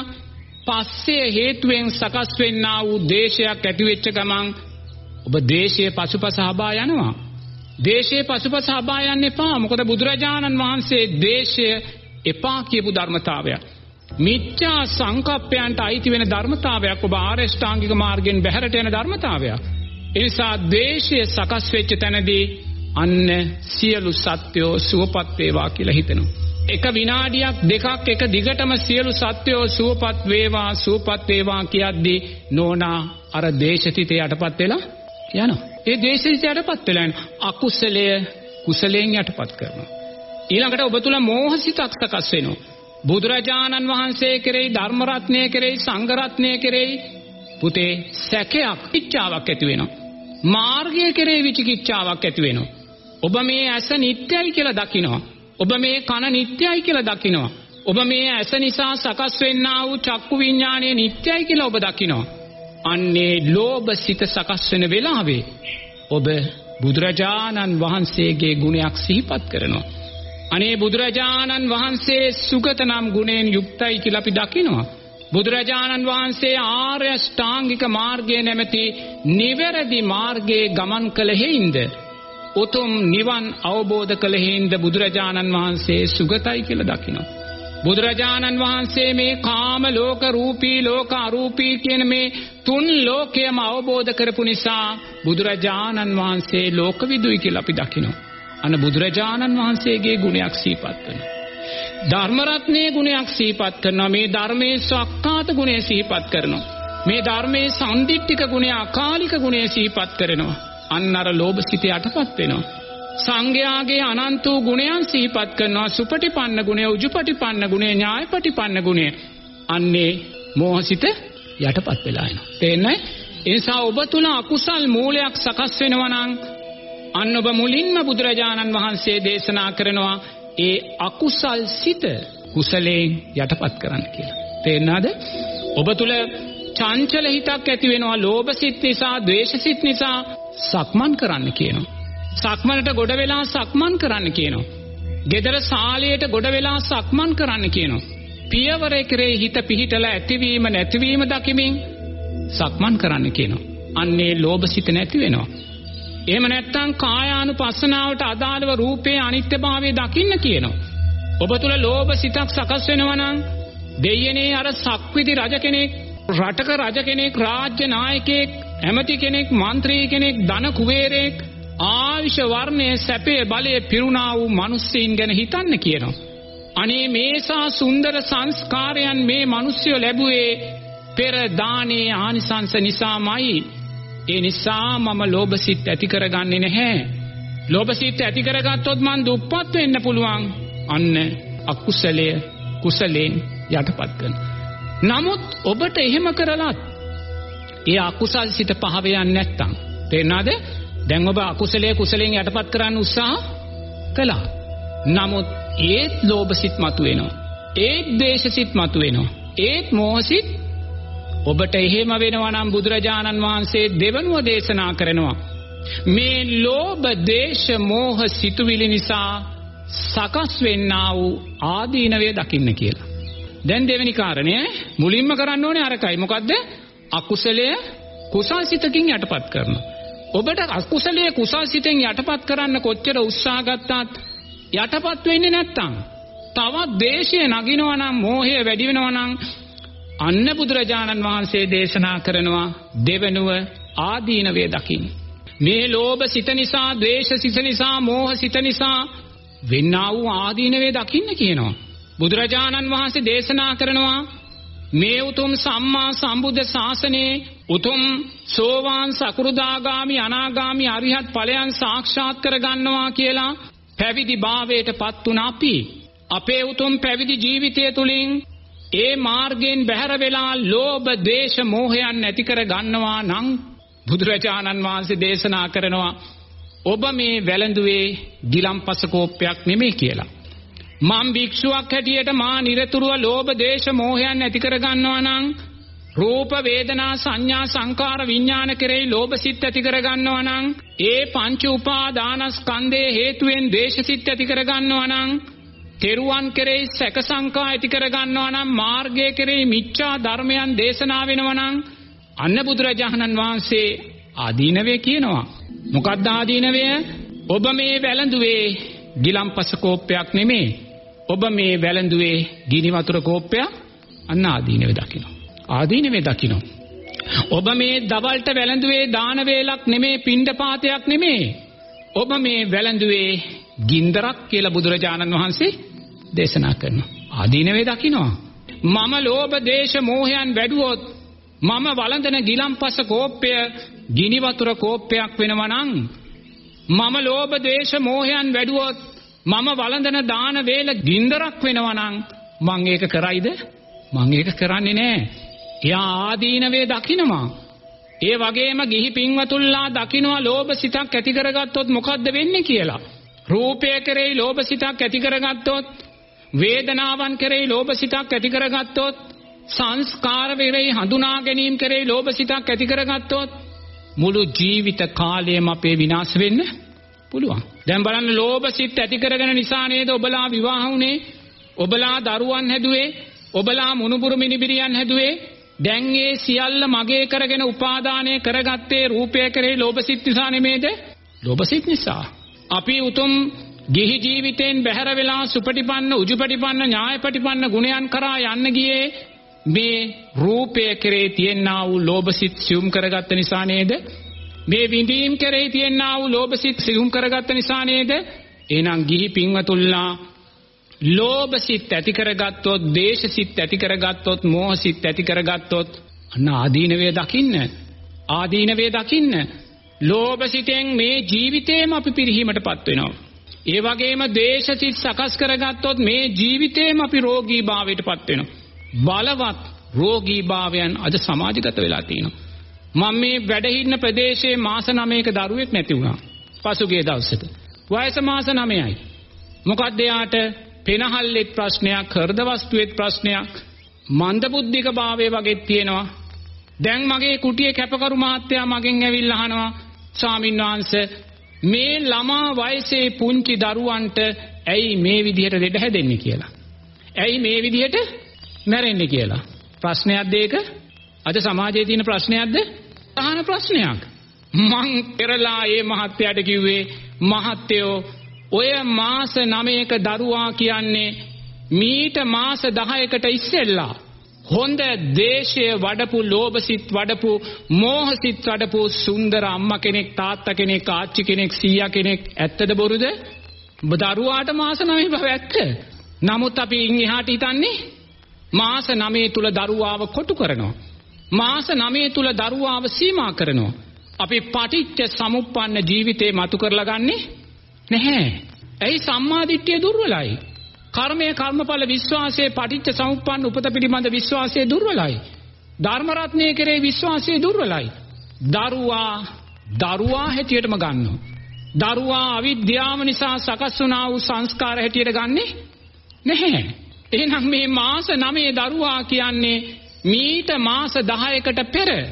පස්සේ හේතුවෙන් සකස් වෙන්නා වූ ද්වේෂයක් ඇති වෙච්ච ගමන් ඔබ ද්වේෂයේ පසුපස හබා යනවා. ද්වේෂයේ පසුපස හබා යන්න එපා. මොකද බුදුරජාණන් වහන්සේ ද්වේෂය එපා කියපු ධර්මතාවයක්. මිච්ඡා සංකප්පයන්ට අයිති වෙන ධර්මතාවයක්. ඔබ ආරෂ්ඨාංගික මාර්ගයෙන් බැහැරට යන ධර්මතාවයක්. ඒ නිසා ද්වේෂය සකස් වෙච්ච තැනදී අන්න සියලු සත්වයෝ සුවපත් වේවා කියලා හිතනවා. එක විනාඩියක් දෙකක් එක දිගටම සියලු සත්වයෝ සුවපත් වේවා සුවපත් වේවා කියද්දී නෝනා අර ද්වේෂිතේ යටපත් වෙලා යනවා. ඒ ද්වේෂිතේ යටපත් වෙලා යන අකුසලය කුසලයෙන් යටපත් කරනවා. ඊළඟට ඔබ තුල මෝහසිතක් සකස් වෙනවා. බුදුරජාණන් වහන්සේ කෙරෙහි, ධර්ම රත්නය කෙරෙහි, සංඝ රත්නය කෙරෙහි පුතේ සැකයක්, ඉච්ඡාවක් ඇති වෙනවා. මාර්ගය කෙරෙහි විචිකිච්ඡාවක් ඇති වෙනවා. ඔබ මේ ඇස නිට්ටයයි කියලා දකිනවා. ඔබ මේ කන නිට්ටයයි කියලා දකිනවා. ඔබ මේ ඇස නිසා සකස් වෙන්නා වූ චක්කු විඥානය නිට්ටයයි කියලා ඔබ දකිනවා. අන්නේ ලෝභ සිත සකස් වෙන වෙලාවේ ඔබ බුදුරජාණන් වහන්සේගේ ගුණයක් සිහිපත් කරනවා. අනේ බුදුරජාණන් වහන්සේ සුගත නම් ගුණයෙන් යුක්තයි කියලා අපි දකිනවා. බුදුරජාණන් වහන්සේ ආර්ය ශ්‍රාංගික මාර්ගයේ නැමැති නිවැරදි මාර්ගයේ ගමන් කළ හේින්ද උතුම් නිවන් අවබෝධ කළ හේින්ද බුදුරජාණන් වහන්සේ සුගතයි කියලා දකිනවා. බුදුරජාණන් වහන්සේ මේ කාම ලෝක, රූපී ලෝක, අරූපී කියන මේ තුන් ලෝකයම අවබෝධ කරපු නිසා බුදුරජාණන් වහන්සේ ලෝකවිදුයි කියලා අපි දකිනවා. අන්න බුදුරජාණන් වහන්සේගේ ගුණයක් සිහිපත් කරනවා. ධර්ම රත්නයේ ගුණයක් සිහිපත් කරනවා. මේ ධර්මයේ සක්කාත ගුණය සිහිපත් කරනවා. මේ ධර්මයේ සම්දිට්ඨික ගුණය, අකාලික ගුණය සිහිපත් කරනවා. අන්න අර ලෝභ සිත යටපත් වෙනවා. සංඝයාගේ අනන්ත වූ ගුණයන් සිහිපත් කරනවා. සුපටිපන්න ගුණය, උජුපටිපන්න ගුණය, ඥායපටිපන්න ගුණය. අන්නේ මෝහසිත යටපත් වෙලා එනවා. තේන්නේ? ඒ නිසා ඔබ තුල අකුසල් මූලයක් සකස් වෙනවා නම් අන්න ඔබ මුලින්ම බුදුරජාණන් වහන්සේ දේශනා කරනවා ඒ අකුසල් සිත කුසලයෙන් යටපත් කරන්න කියලා. තේරෙනවද? ඔබ තුල චංචල හිතක් ඇති වෙනවා. ලෝභ සිත් නිසා, ද්වේෂ සිත් නිසා සක්මන් කරන්න කියනවා. සක්මනට ගොඩ වෙලා සක්මන් කරන්න කියනවා. ගෙදර සාලයට ගොඩ වෙලා සක්මන් කරන්න කියනවා. පියවර කෙරේ හිත පිහිටලා ඇතිවීම නැතිවීම දකිමින් සක්මන් කරන්න කියනවා. අන්නේ ලෝභ සිත නැති වෙනවා. එහෙම නැත්නම් කායානුපස්සනාවට අදාළව රූපේ අනිත්‍යභාවය දකින්න කියනවා. ඔබ තුල ලෝභ සිතක් සකස් වෙනවා නම් දෙයනේ අර සක්විති රජ කෙනෙක්, රටක රජ කෙනෙක්, රාජ්‍ය නායකයෙක්, ඇමති කෙනෙක්, മന്ത്രി කෙනෙක්, ධන කුවේරයෙක්, ආයුෂ වර්ණයේ සැපේ බලයේ පිරුණා වූ මිනිස්සුන් ගැන හිතන්න කියනවා. අනේ මේසා සුන්දර සංස්කාරයන් මේ මිනිස්සු ලැබුවේ පෙර දානේ ආනිසංස නිසාමයි. ඒ නිසා මම ලෝභ සිත් ඇති කරගන්නේ නැහැ. ලෝභ සිත් ඇති කරගත්තොත් මං දුප්පත් වෙන්න පුළුවන්. අන්න අකුසලය කුසලයෙන් යටපත් කරනවා. නමුත් ඔබට එහෙම කරලත් ඒ අකුසල් සිත පහව යන්නේ නැත්තම් තේරෙනවද? දැන් ඔබ අකුසලයේ කුසලයෙන් යටපත් කරන්න උත්සාහ කළා. නමුත් ඒත් ලෝභ සිත් මතුවෙනවා. ඒත් ද්වේෂ සිත් මතුවෙනවා. ඒත් මෝහ සිත්. ඔබට එහෙම වෙනවා නම් බුදුරජාණන් වහන්සේ දෙවනුව දේශනා කරනවා. මේ ලෝභ දේශ මෝහ සිතුවිලි නිසා සකස් වෙන්නා වූ ආදීනවය දකින්න කියලා. දැන් දෙවෙනි කාරණය මුලින්ම කරන්න ඕනේ අරකයි. මොකද්ද? අකුසලය කුසල්සිතකින් යටපත් කරනවා. ඔබට අකුසලයේ කුසල්සිතෙන් යටපත් කරන්න කොච්චර උත්සාහ ගත්තත් යටපත් වෙන්නේ නැත්තම් තවත් දේශය නගිනවා නම් මෝහය වැඩි වෙනවා නම් අන්න බුදුරජාණන් වහන්සේ දේශනා කරනවා දෙවෙනුව ආදීනවේ දකින්න. මේ ලෝභ සිත නිසා, ද්වේෂ සිත නිසා, මෝහ සිත නිසා වෙන්නා වූ ආදීනවේ දකින්න කියනවා. බුදුරජාණන් වහන්සේ දේශනා කරනවා මේ උතුම් සම්මා සම්බුද්ධ ශාසනයේ උතුම් සෝවාන් සකෘදාගාමි අනාගාමි අරිහත් ඵලයන් සාක්ෂාත් කරගන්නවා කියලා පැවිදි භාවයට පත් වුණ අපි අපේ උතුම් පැවිදි ජීවිතය තුළින් ඒ මාර්ගයෙන් බැහැර වෙලා ලෝභ ද්වේෂ මෝහයන් නැති කර ගන්නවා නම් බුදුරජාණන් වහන්සේ දේශනා කරනවා ඔබ මේ වැළඳුවේ ගිලම්පස කෝප්පයක් නෙමෙයි කියලා. මම භික්ෂුවක් හැටියට මා නිරතුරුව ලෝභ දේශ මෝහයන් නැති කර ගන්නවා නම් රූප වේදනා සංඥා සංකාර විඥාන කෙරෙහි ලෝභ සිත් ඇති කර ගන්නවා නම් ඒ පංච උපාදානස්කන්ධයේ හේතුවෙන් ද්වේෂ සිත් ඇති කර ගන්නවා නම් තෙරුවන් කෙරෙහි සැක සංකා ඇති කර ගන්නවා නම් මාර්ගය කෙරෙහි මිච්ඡා ධර්මයන් දේශනා වෙනවා නම් අන්න බුදුරජාණන් වහන්සේ ආදීනවේ කියනවා. මොකක්ද ආදීනවය? ඔබ මේ වැළඳුවේ ගිලම්පස කෝප්පයක් නෙමෙයි. ඔබ මේ වැළඳුවේ ගිනි වතුර කෝප්පයක්. අන්න ආදීනවේ දකින්න. ආදීනවේ දකින්න. ඔබ මේ දවල්ට වැළඳුවේ දාන වේලක් නෙමෙයි, පිණ්ඩපාතයක් නෙමෙයි. ඔබ මේ වැළඳුවේ ගින්දරක් කියලා බුදුරජාණන් වහන්සේ දේශනා කරනවා. ආදීනවේ දකින්නවා. මම ලෝභ දේශ මෝහයන් වැඩුවොත් මම වළඳන ගිලම්පස කෝප්පය ගිනි වතුර කෝප්පයක් වෙනවා නම් මම ලෝභ දේශ මෝහයන් වැඩුවොත් මම වළඳන දාන වේල ගින්දරක් වෙනවා නම් මං ඒක කරයිද? මං ඒක කරන්නේ නැහැ. එයා ආදීනවේ දකින්නවා. ඒ වගේම ගිහි පින්වතුන්ලා දකින්නවා ලෝභ සිතක් ඇති කරගත්තොත් මොකද්ද වෙන්නේ කියලා. රූපය කෙරෙහි ලෝභ සිතක් ඇති කරගත්තොත්, වේදනාවන් කෙරෙහි ලෝභ සිතක් ඇති කරගත්තොත්, සංස්කාර කෙරෙහි හඳුනා ගැනීම කෙරෙහි ලෝභ සිතක් ඇති කරගත්තොත් මුළු ජීවිත කාලයම අපේ විනාශ වෙන්න පුළුවන්. දැන් බලන්න ලෝභ සිත් ඇති කරගෙන නිසා නේද ඔබලා විවාහ වුණේ, ඔබලා දරුවන් හැදුවේ, ඔබලා මුණුබුරු මිනිබිරියන් හැදුවේ. දැන් ඒ සියල්ල මගේ කරගෙන උපාදානය කරගත්තේ රූපය කෙරෙහි ලෝභ සිත් නිසා නෙමේද? ලෝභ සිත් නිසා. අපි උතුම් ගිහි ජීවිතෙන් බැහැර වෙලා සුපටිපන්න, උජුපටිපන්න, ඥායපටිපන්න ගුණයන් කරා යන්න ගියේ මේ රූපය කෙරෙහි තියෙනා වූ ලෝභ සිත් සියුම් කරගත්ත නිසා නේද? මේ විඳීම් කෙරෙහි තියෙනා වූ ලෝභ සිත් සියුම් කරගත්ත නිසා නේද? එහෙනම් ගිහි පින්වතුන්ලා ලෝභ සිත් ඇති කරගත්තොත්, දේශ සිත් ඇති කරගත්තොත්, මෝහ සිත් ඇති කරගත්තොත් අන්න ආදීනවේ දකින්න. ආදීනවේ දකින්න. ලෝභ සිතෙන් මේ ජීවිතේම අපි පිරිහීමටපත් වෙනවා. ඒ වගේම දේශ සිත් සකස් කරගත්තොත් මේ ජීවිතේම අපි රෝගී භාවයටපත් වෙනවා. බලවත් රෝගී භාවයන් අද සමාජගත වෙලා තියෙනවා. මම මේ වැඩ ඉන්න ප්‍රදේශයේ මාස නවයක දරුවෙක් නැති වුණා. පසුගිය දවසට. වයස මාස නවයයි. මොකක්ද යාට? පෙනහල්ලෙත් ප්‍රශ්නයක්, හෘද වස්තුවේත් ප්‍රශ්නයක්, මන්දබුද්ධික භාවය වගේ තියෙනවා. දැන් මගේ කුටියේ කැපකරු මහත්තයා මගෙන් ඇවිල්ලා අහනවා, ස්වාමීන් වහන්සේ මේ ළමා වයසේ පුංචි දරුවන්ට ඇයි මේ විදිහට ලෙඩ හැදෙන්නේ කියලා. ඇයි මේ විදිහට මැරෙන්නේ කියලා. ප්‍රශ්නයක්ද ඒක? අද සමාජයේ තියෙන ප්‍රශ්නයක්ද? අහන ප්‍රශ්නයක්. මං පෙරලා ඒ මහත්තයාට කිව්වේ, මහත්තයෝ ඔය මාස නවයක දරුවා කියන්නේ මීට මාස දහයකට ඉස්සෙල්ලා හොඳ දේශය වඩපු, ලෝභ සිත් වඩපු, මෝහ සිත් වඩපු සුන්දර අම්මා කෙනෙක්, තාත්තා කෙනෙක්, ආච්චි කෙනෙක්, සීයා කෙනෙක්. ඇත්තද බොරුද? දරුවාට මාස නවය බව ඇත්ත. නමුත් අපි ඉන්හිහාට හිතන්නේ මාස නවය තුල දරුවාව කොටු කරනවා. මාස නවය තුල දරුවාව සීමා කරනවා. අපි පටිච්ච සමුප්පන්න ජීවිතේ මතු කරලා ගන්නේ නැහැ. ඇයි? සම්මාදිට්ඨිය දුර්වලයි. කර්මය, කර්මඵල විශ්වාසයේ, පටිච්ච සමුප්පන්න උපත පිළිබඳ විශ්වාසයේ දුර්වලයි. ධර්ම රත්නයේ කෙරේ විශ්වාසයේ දුර්වලයි. දරුවා දරුවා හැටියටම ගන්නවා. දරුවා අවිද්‍යාව නිසා සකස් වුණා වූ සංස්කාර හැටියට ගන්නෙ නැහැ. එහෙනම් මේ මාස නවය දරුවා කියන්නේ මීට මාස දහයකට පෙර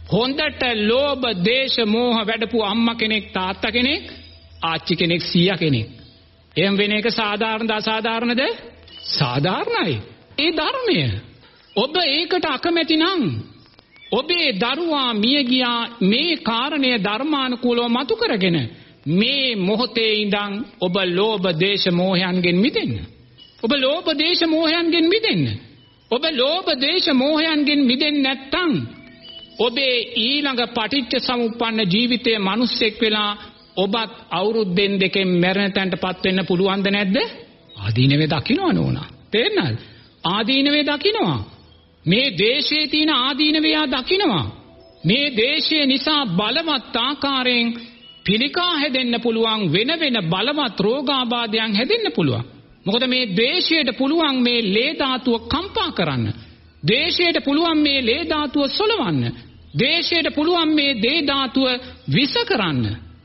හොඳට ලෝභ, දේශ, මෝහ වැඩපු අම්මා කෙනෙක්, තාත්තා කෙනෙක්, ආච්චි කෙනෙක්, සීයා කෙනෙක්. එහෙම වෙන එක සාධාරණද අසාධාරණද? සාධාරණයි. ඒ ධර්මය. ඔබ ඒකට අකමැති නම් ඔබේ දරුවා මිය ගියා මේ කාරණය ධර්මානුකූලව මතු කරගෙන මේ මොහොතේ ඉඳන් ඔබ ලෝභ, දේශ, මෝහයන්ගෙන් මිදෙන්න. ඔබ ලෝභ, දේශ, මෝහයන්ගෙන් මිදෙන්න. ඔබ ලෝභ, දේශ, මෝහයන්ගෙන් මිදෙන්නේ නැත්නම් ඔබේ ඊළඟ පටිච්ච සමුප්පන්න ජීවිතයේ මිනිස්සෙක් වෙලා ඔබත් අවුරුද්දෙන් දෙකෙන් මැරෙන තැනටපත් වෙන්න පුළුවන්ද නැද්ද? ආදීනවේ දකින්න නෝනා. තේරෙනවද? ආදීනවේ දකින්නවා. මේ දේශයේ තියෙන ආදීනවේ ආ දකින්නවා. මේ දේශය නිසා බලවත් ආකාරයෙන් පිළිකා හැදෙන්න පුළුවන්, වෙන වෙන බලවත් රෝගාබාධයන් හැදෙන්න පුළුවන්. මොකද මේ දේශයට පුළුවන් මේ ලේ ධාතුව කම්පා කරන්න. දේශයට පුළුවන් මේ ලේ ධාතුව සොලවන්න. දේශයට පුළුවන් මේ දේ ධාතුව විස කරන්න.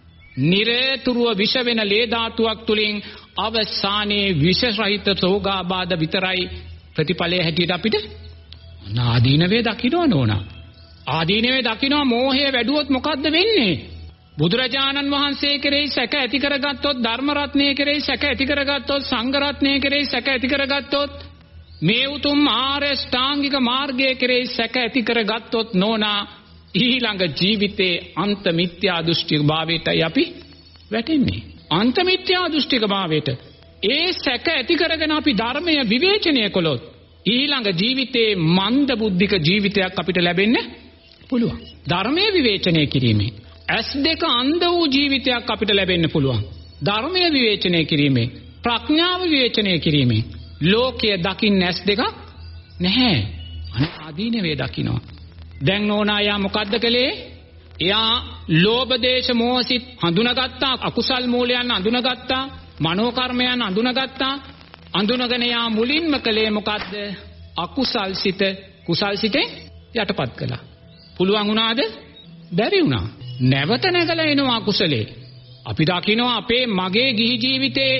නිරතුරුව විෂ වෙන ලේ ධාතුවක් තුලින් අවසානයේ විෂ රහිත රෝගාබාධ විතරයි ප්‍රතිඵලය හැටියට අපිට ආදීනවේ දකින්න ඕන. ආදීනවේ දකින්න මෝහය වැඩුවොත් මොකද්ද වෙන්නේ? බුදුරජාණන් වහන්සේ කෙරෙහි සැක ඇති කරගත්තොත්, ධර්ම රත්නය කෙරෙහි සැක ඇති කරගත්තොත්, සංඝ රත්නය කෙරෙහි සැක ඇති කරගත්තොත්, මේ උතුම් ආර්ය ශ්‍රාංගික මාර්ගය කෙරෙහි සැක ඇති කරගත්තොත් නෝනා ඊළඟ ජීවිතේ අන්ත මිත්‍යා දෘෂ්ටික භාවයටයි අපි වැටෙන්නේ. අන්ත මිත්‍යා දෘෂ්ටික භාවයට ඒ සැක ඇති කරගෙන අපි ධර්මය විවේචනය කළොත් ඊළඟ ජීවිතේ මන්ද බුද්ධික ජීවිතයක් අපිට ලැබෙන්න පුළුවන්. ධර්මයේ විවේචනය කිරීමෙන් ඇස් දෙක අන්ධ වූ ජීවිතයක් අපිට ලැබෙන්න පුළුවන්. ධර්මයේ විවේචනය කිරීමෙන්, ප්‍රඥාව විවේචනය කිරීමෙන් ලෝකයේ දකින්න ඇස් දෙක නැහැ. ආදීනවේ දකින්නවා. දැන් නෝනා යා මොකද්ද කළේ? එයා ලෝභ, දේශ, මෝහ සිත් හඳුනාගත්තා, අකුසල් මූලයන් හඳුනාගත්තා, මනෝ කර්මයන් හඳුනාගත්තා. හඳුනාගෙන යා මුලින්ම කළේ මොකද්ද? අකුසල් සිත කුසල් සිතෙන් යටපත් කළා. පුළුවන් වුණාද? බැරි වුණා. නැවත නැගලා එනවා අකුසලේ. අපි දකිනවා අපේ මගේ ගිහි ජීවිතේ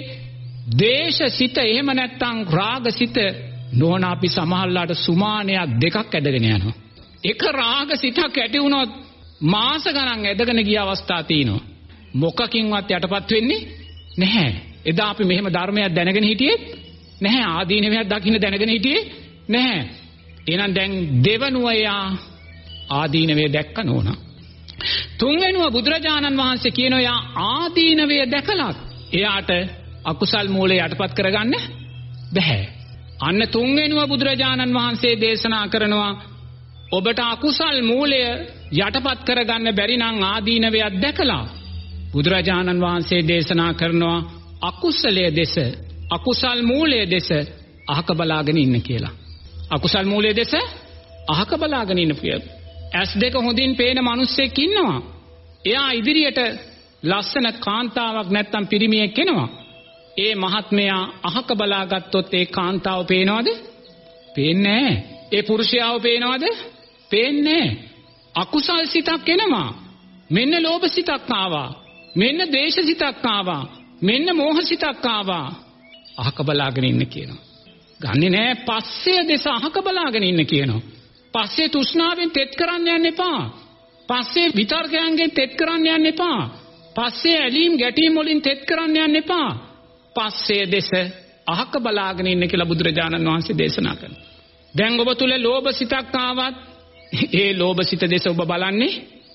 දේශ සිත එහෙම නැත්තම් රාග සිත නෝන අපි සමහරලාට සුමානයක් දෙකක් ඇදගෙන යනවා. එක රාග සිතක් ඇති වුණොත් මාස ගණන් ඇදගෙන ගිය අවස්ථා තියෙනවා. මොකකින්වත් යටපත් වෙන්නේ නැහැ. එදා අපි මෙහෙම ධර්මයක් දැනගෙන හිටියේ නැහැ. ආදීනවයක් දකින්න දැනගෙන හිටියේ නැහැ. එහෙනම් දැන් දෙවනුව යා ආදීනවේ දැක්ක නෝනා. තුන්වෙනුව බුදුරජාණන් වහන්සේ කියනවා යා ආදීනවය දැකලත් එයාට අකුසල් මූලය යටපත් කරගන්න බැහැ. අන්න තුන්වෙනුව බුදුරජාණන් වහන්සේ දේශනා කරනවා ඔබට අකුසල් මූලය යටපත් කරගන්න බැරි නම් ආදීනවයක් දැකලා බුදුරජාණන් වහන්සේ දේශනා කරනවා අකුසලයේ දෙස, අකුසල් මූලයේ දෙස අහක බලාගෙන ඉන්න කියලා. අකුසල් මූලයේ දෙස අහක බලාගෙන ඉන්න කියලා. ඇස් දෙක හොඳින් පේන මිනිස්සෙක් ඉන්නවා. එයා ඉදිරියට ලස්සන කාන්තාවක් නැත්තම් පිරිමියෙක් එනවා. ඒ මහත්මයා අහක බලාගත්තොත් ඒ කාන්තාව පේනවද? පේන්නේ නැහැ. ඒ පුරුෂයාව පේනවද? පේන්නේ නැහැ. අකුසල් සිතක් එනවා. මෙන්න ලෝභ සිතක් ආවා. මෙන්න ද්වේෂ සිතක් ආවා. මෙන්න මෝහ සිතක් ආවා. අහක බලාගෙන ඉන්න කියනවා. ගන්නෙ නැහැ. පස්සේ දෙස අහක බලාගෙන ඉන්න කියනවා. පස්සේ තෘෂ්ණාවෙන් තෙත් කරන්න යන්න එපා. පස්සේ විතර්කයන්ගෙන් තෙත් කරන්න යන්න එපා. පස්සේ ඇලීම් ගැටීම් වලින් තෙත් කරන්න යන්න එපා. පස්සේ දෙස අහක බලාගෙන ඉන්න කියලා බුදුරජාණන් වහන්සේ දේශනා කරනවා. දැන් ඔබ තුල ලෝභ සිතක් ආවත් ඒ ලෝභ සිත දෙස ඔබ බලන්නේ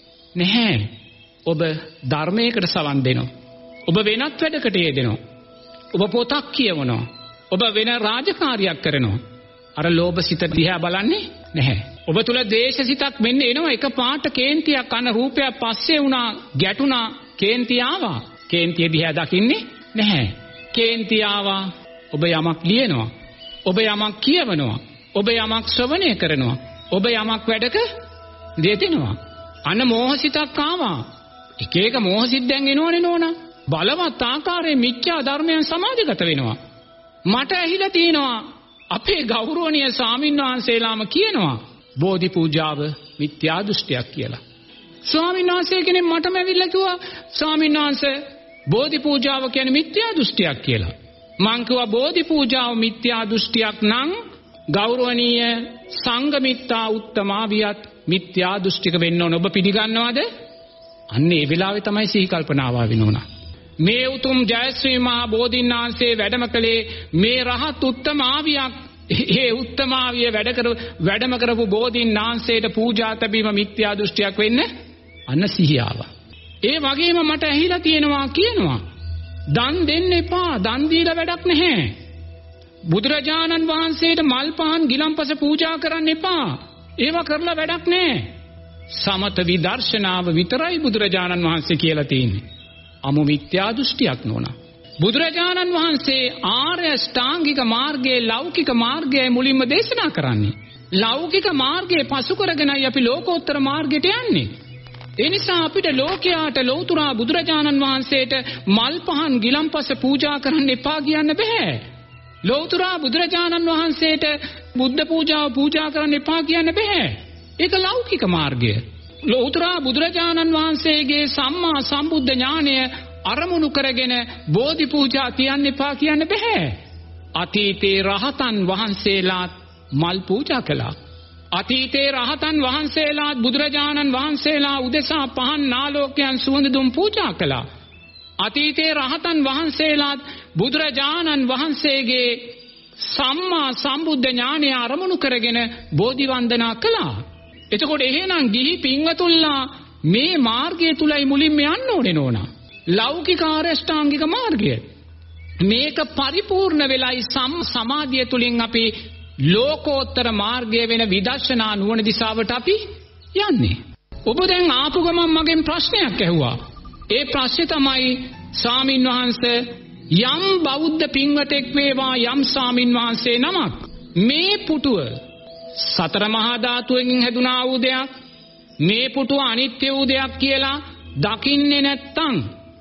නැහැ. ඔබ ධර්මයකට සවන් දෙනවා. ඔබ වෙනත් වැඩකට යෙදෙනවා. ඔබ පොතක් කියවනවා. ඔබ වෙන රාජකාරියක් කරනවා. අර ලෝභ සිත දිහා බලන්නේ නැහැ. ඔබ තුල ද්වේෂ සිතක් මෙන්න එනවා. එක පාට කේන්තියක් අන රූපයක් පස්සේ වුණා, ගැටුණා, කේන්තිය ආවා. කේන්තිය දිහා දකින්නේ නැහැ. කේන්තිය ආවා. ඔබ යමක් ලියනවා. ඔබ යමක් කියවනවා. ඔබ යමක් ශ්‍රවණය කරනවා. ඔබ යමක් වැඩක යෙදෙනවා. අන මෝහසිතක් ආවා. එක එක මෝහසිත දැන් එනවනේ නෝනා. බලවත් ආකාරයේ මිත්‍යා ධර්මයන් සමාජගත වෙනවා. මට ඇහිලා තියෙනවා අපේ ගෞරවනීය ස්වාමින්වහන්සේලාම කියනවා බෝධි පූජාව මිත්‍යා දෘෂ්ටියක් කියලා. ස්වාමින්වහන්සේ කෙනෙක් මටම ඇවිල්ලා කිව්වා ස්වාමින්වහන්සේ බෝධි පූජාව කියන්නේ මිත්‍යා දෘෂ්ටියක් කියලා. මං කිව්වා බෝධි පූජාව මිත්‍යා දෘෂ්ටියක් නම් ගෞරවනීය සංඝමිත්තා උත්තමාවියත් මිත්‍යා දෘෂ්ටික වෙන්න ඕන. ඔබ පිළිගන්නවද? අන්න ඒ වෙලාවේ තමයි සිහි කල්පනාව ආවෙන්න ඕන. මේ උතුම් ජයශ්‍රී මහා බෝධීන් වහන්සේ වැඩම කළේ මේ රහත් උත්තම ආවියක්. ඒ උත්තම ආවිය වැඩ කර වැඩම කරපු බෝධීන් වහන්සේට පූජා තැබීම මිත්‍යා දෘෂ්ටියක් වෙන්න අන්න සිහිය ආවා. ඒ වගේම මට ඇහිලා තියෙනවා කියනවා දන් දෙන්න එපා, දන් දීලා වැඩක් නැහැ. බුදුරජාණන් වහන්සේට මල් පහන් ගිලම්පස පූජා කරන්න එපා. ඒවා කරලා වැඩක් නැහැ. සමත විදර්ශනාව විතරයි බුදුරජාණන් වහන්සේ කියලා තියෙන්නේ. අමු මිත්‍යා දෘෂ්ටියක් නෝනා. බුදුරජාණන් වහන්සේ ආර්ය ශ්‍රාංගික මාර්ගයේ ලෞකික මාර්ගයේ මුලින්ම දේශනා කරන්නේ. ලෞකික මාර්ගයේ පසු කරගෙනයි අපි ලෝකෝත්තර මාර්ගයට යන්නේ. ඒ නිසා අපිට ලෝකයාට ලෞතර බුදුරජාණන් වහන්සේට මල් පහන් ගිලම්පස පූජා කරන්න එපා කියන්න බෑ. ලෞතර බුදුරජාණන් වහන්සේට බුද්ධ පූජාව පූජා කරන්න එපා කියන්න බෑ. ඒක ලෞකික මාර්ගය. ලෞතර බුදුරජාණන් වහන්සේගේ සම්මා සම්බුද්ධ ඥානය අරමුණු කරගෙන බෝධි පූජා තියන්න එපා කියන්න බෑ. අතීතේ රහතන් වහන්සේලාත් මල් පූජා කළා. අතීතේ රහතන් වහන්සේලාත් බුදුරජාණන් වහන්සේලා උදෙසා පහන් නාලෝකයන් සුවඳ දුම් පූජා කළා. අතීතේ රහතන් වහන්සේලාත් බුදුරජාණන් වහන්සේගේ සම්මා සම්බුද්ධ ඥානය අරමුණු කරගෙන බෝධි වන්දනා කළා. එතකොට එහෙනම් ගිහි පින්වතුන්ලා මේ මාර්ගය තුලයි මුලින්ම යන්න ඕනේ නෝනා. ලෞකික ආරෂ්ඨාංගික මාර්ගය. මේක පරිපූර්ණ වෙලයි සම් සමාධිය තුලින් අපි ලෝකෝත්තර මාර්ගය වෙන විදර්ශනා නුවණ දිශාවට අපි යන්නේ. ඔබ දැන් ආපු ගමන් මගෙන් ප්‍රශ්නයක් ඇහුවා. ඒ ප්‍රශ්නේ තමයි ස්වාමින් වහන්සේ යම් බෞද්ධ පින්වතෙක් වේවා යම් ස්වාමින් වහන්සේ නමක් මේ පුටුව සතර මහා ධාතුන්ගෙන් හැදුනා වූ දෙයක්, මේ පුටුව අනිත්‍ය වූ දෙයක් කියලා දකින්නේ නැත්තම්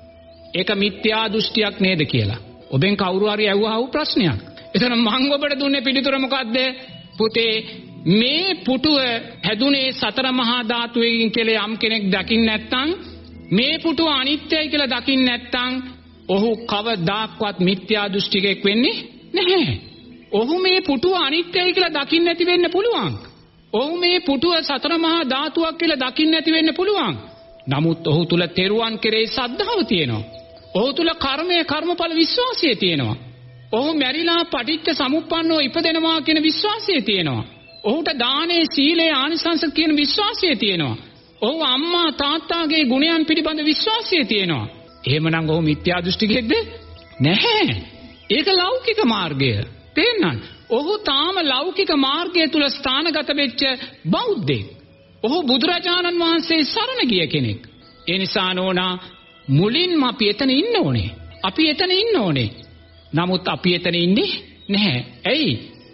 ඒක මිත්‍යා දෘෂ්ටියක් නේද කියලා. ඔබෙන් කවුරු හරි ඇහුවා වූ ප්‍රශ්නයක්. එතන මම ඔබට දුන්නේ පිළිතුර මොකද්ද? පුතේ මේ පුටුව හැදුනේ සතර මහා ධාතුන්ගෙන් කියලා යම් කෙනෙක් දකින්න නැත්තම්, මේ පුටුව අනිත්‍යයි කියලා දකින්න නැත්තම් ඔහු කවදාක්වත් මිත්‍යා දෘෂ්ටිකෙක් වෙන්නේ නැහැ. ඔහු මේ පුටුව අනිත්‍යයි කියලා දකින්න නැති වෙන්න පුළුවන්. ඔහු මේ පුටුව සතර මහා ධාතුවක් කියලා දකින්න නැති වෙන්න පුළුවන්. නමුත් ඔහු තුල තෙරුවන් කෙරෙහි සද්ධාව තියෙනවා. ඔහු තුල කර්මය කර්මඵල විශ්වාසය තියෙනවා. ඔහු මැරිලා පටිච්ච සමුප්පන්නව ඉපදෙනවා කියන විශ්වාසය තියෙනවා. ඔහුට දානේ සීලේ ආනිසංස කියන විශ්වාසය තියෙනවා. ඔහු අම්මා තාත්තාගේ ගුණයන් පිළිබඳ විශ්වාසය තියෙනවා. එහෙමනම් ඔහු මිත්‍යා දෘෂ්ටිකෙක්ද? නැහැ. ඒක ලෞකික මාර්ගය. තේන්නත්? ඔහු තාම ලෞකික මාර්ගය තුල ස්ථානගත වෙච්ච බෞද්ධෙක්. ඔහු බුදුරජාණන් වහන්සේ සරණ ගිය කෙනෙක්. ඒ නිසා නෝනා මුලින්ම අපි එතන ඉන්න ඕනේ. අපි එතන ඉන්න ඕනේ. නමුත් අපි එතන ඉන්නේ නැහැ. ඇයි?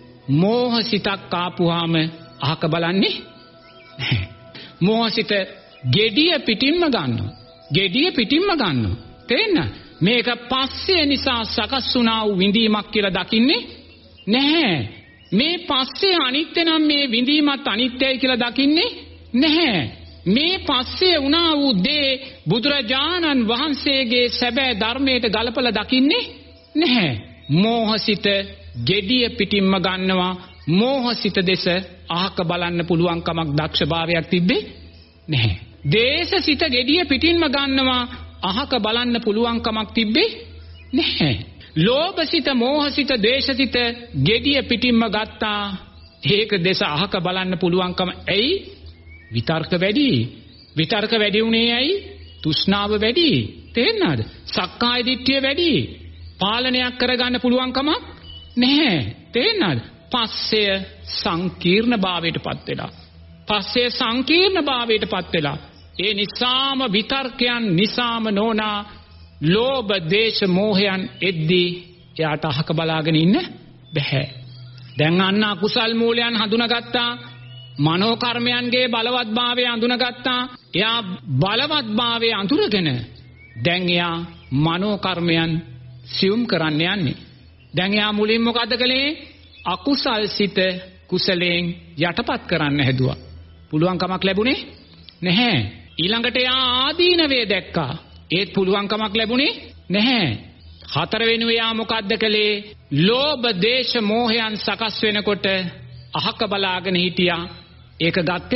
මෝහසිතක් ආපුවාම අහක බලන්නේ නැහැ. මෝහසිත gediya පිටින්ම ගන්නවා. gediya පිටින්ම ගන්නවා. තේන්න? මේක පස්සේ නිසා සකස් වුණා වූ විඳීමක් කියලා දකින්නේ නැහැ. මේ පස්සේ අනිත්‍ය නම් මේ විඳීමත් අනිත්‍යයි කියලා දකින්නේ නැහැ. මේ පස්සේ වුණා වූ දේ බුදුරජාණන් වහන්සේගේ සැබෑ ධර්මයට ගලපලා දකින්නේ නැහැ. මෝහසිත gediya පිටින්ම ගන්නවා. මෝහසිත දෙස අහක බලන්න පුළුවන් කමක් දක්ෂභාවයක් තිබ්බේ නැහැ. දේශසිත gediya පිටින්ම ගන්නවා. අහක බලන්න පුළුවන් කමක් තිබ්බේ නැහැ. ලෝභසිත, මෝහසිත, ද්වේෂසිත gediya පිටින්ම ගත්තා. ඒක දෙස අහක බලන්න පුළුවන්කම ඇයි? විතර්ක වැඩි. විතර්ක වැඩි උනේ ඇයි? තෘෂ්ණාව වැඩි. තේරෙනවද? සක්කාය දිට්ඨිය වැඩි. පාලනයක් කරගන්න පුළුවන් කමක් නැහැ. තේරෙනවද? පස්සය සංකීර්ණ භාවයටපත් වෙලා. පස්සය සංකීර්ණ භාවයටපත් වෙලා. ඒ නිසාම විතර්කයන් නිසාම නෝනා ලෝභ, දේශ, මෝහයන් එද්දී එයාට අහක බලාගෙන ඉන්න බෑ. දැන් අන්න අකුසල් මූලයන් හඳුනාගත්තා. මනෝ කර්මයන්ගේ බලවත්භාවය හඳුනාගත්තා. එයා බලවත්භාවය අඳුරගෙන දැන් එයා මනෝ කර්මයන් සියුම් කරන්න යන්නේ. දැන් එයා මුලින් මොකද කළේ? අකුසල් සිත කුසලයෙන් යටපත් කරන්න හැදුවා. පුළුවන් කමක් ලැබුණේ නැහැ. ඊළඟට එයා ආදීනවේ දැක්කා. ඒත් පුළුවන් කමක් ලැබුණේ නැහැ. හතරවෙනි එයා මොකද්ද කළේ? ලෝභ, දේශ, මෝහයන් සකස් වෙනකොට අහක බලාගෙන හිටියා. ඒක ගත්තේ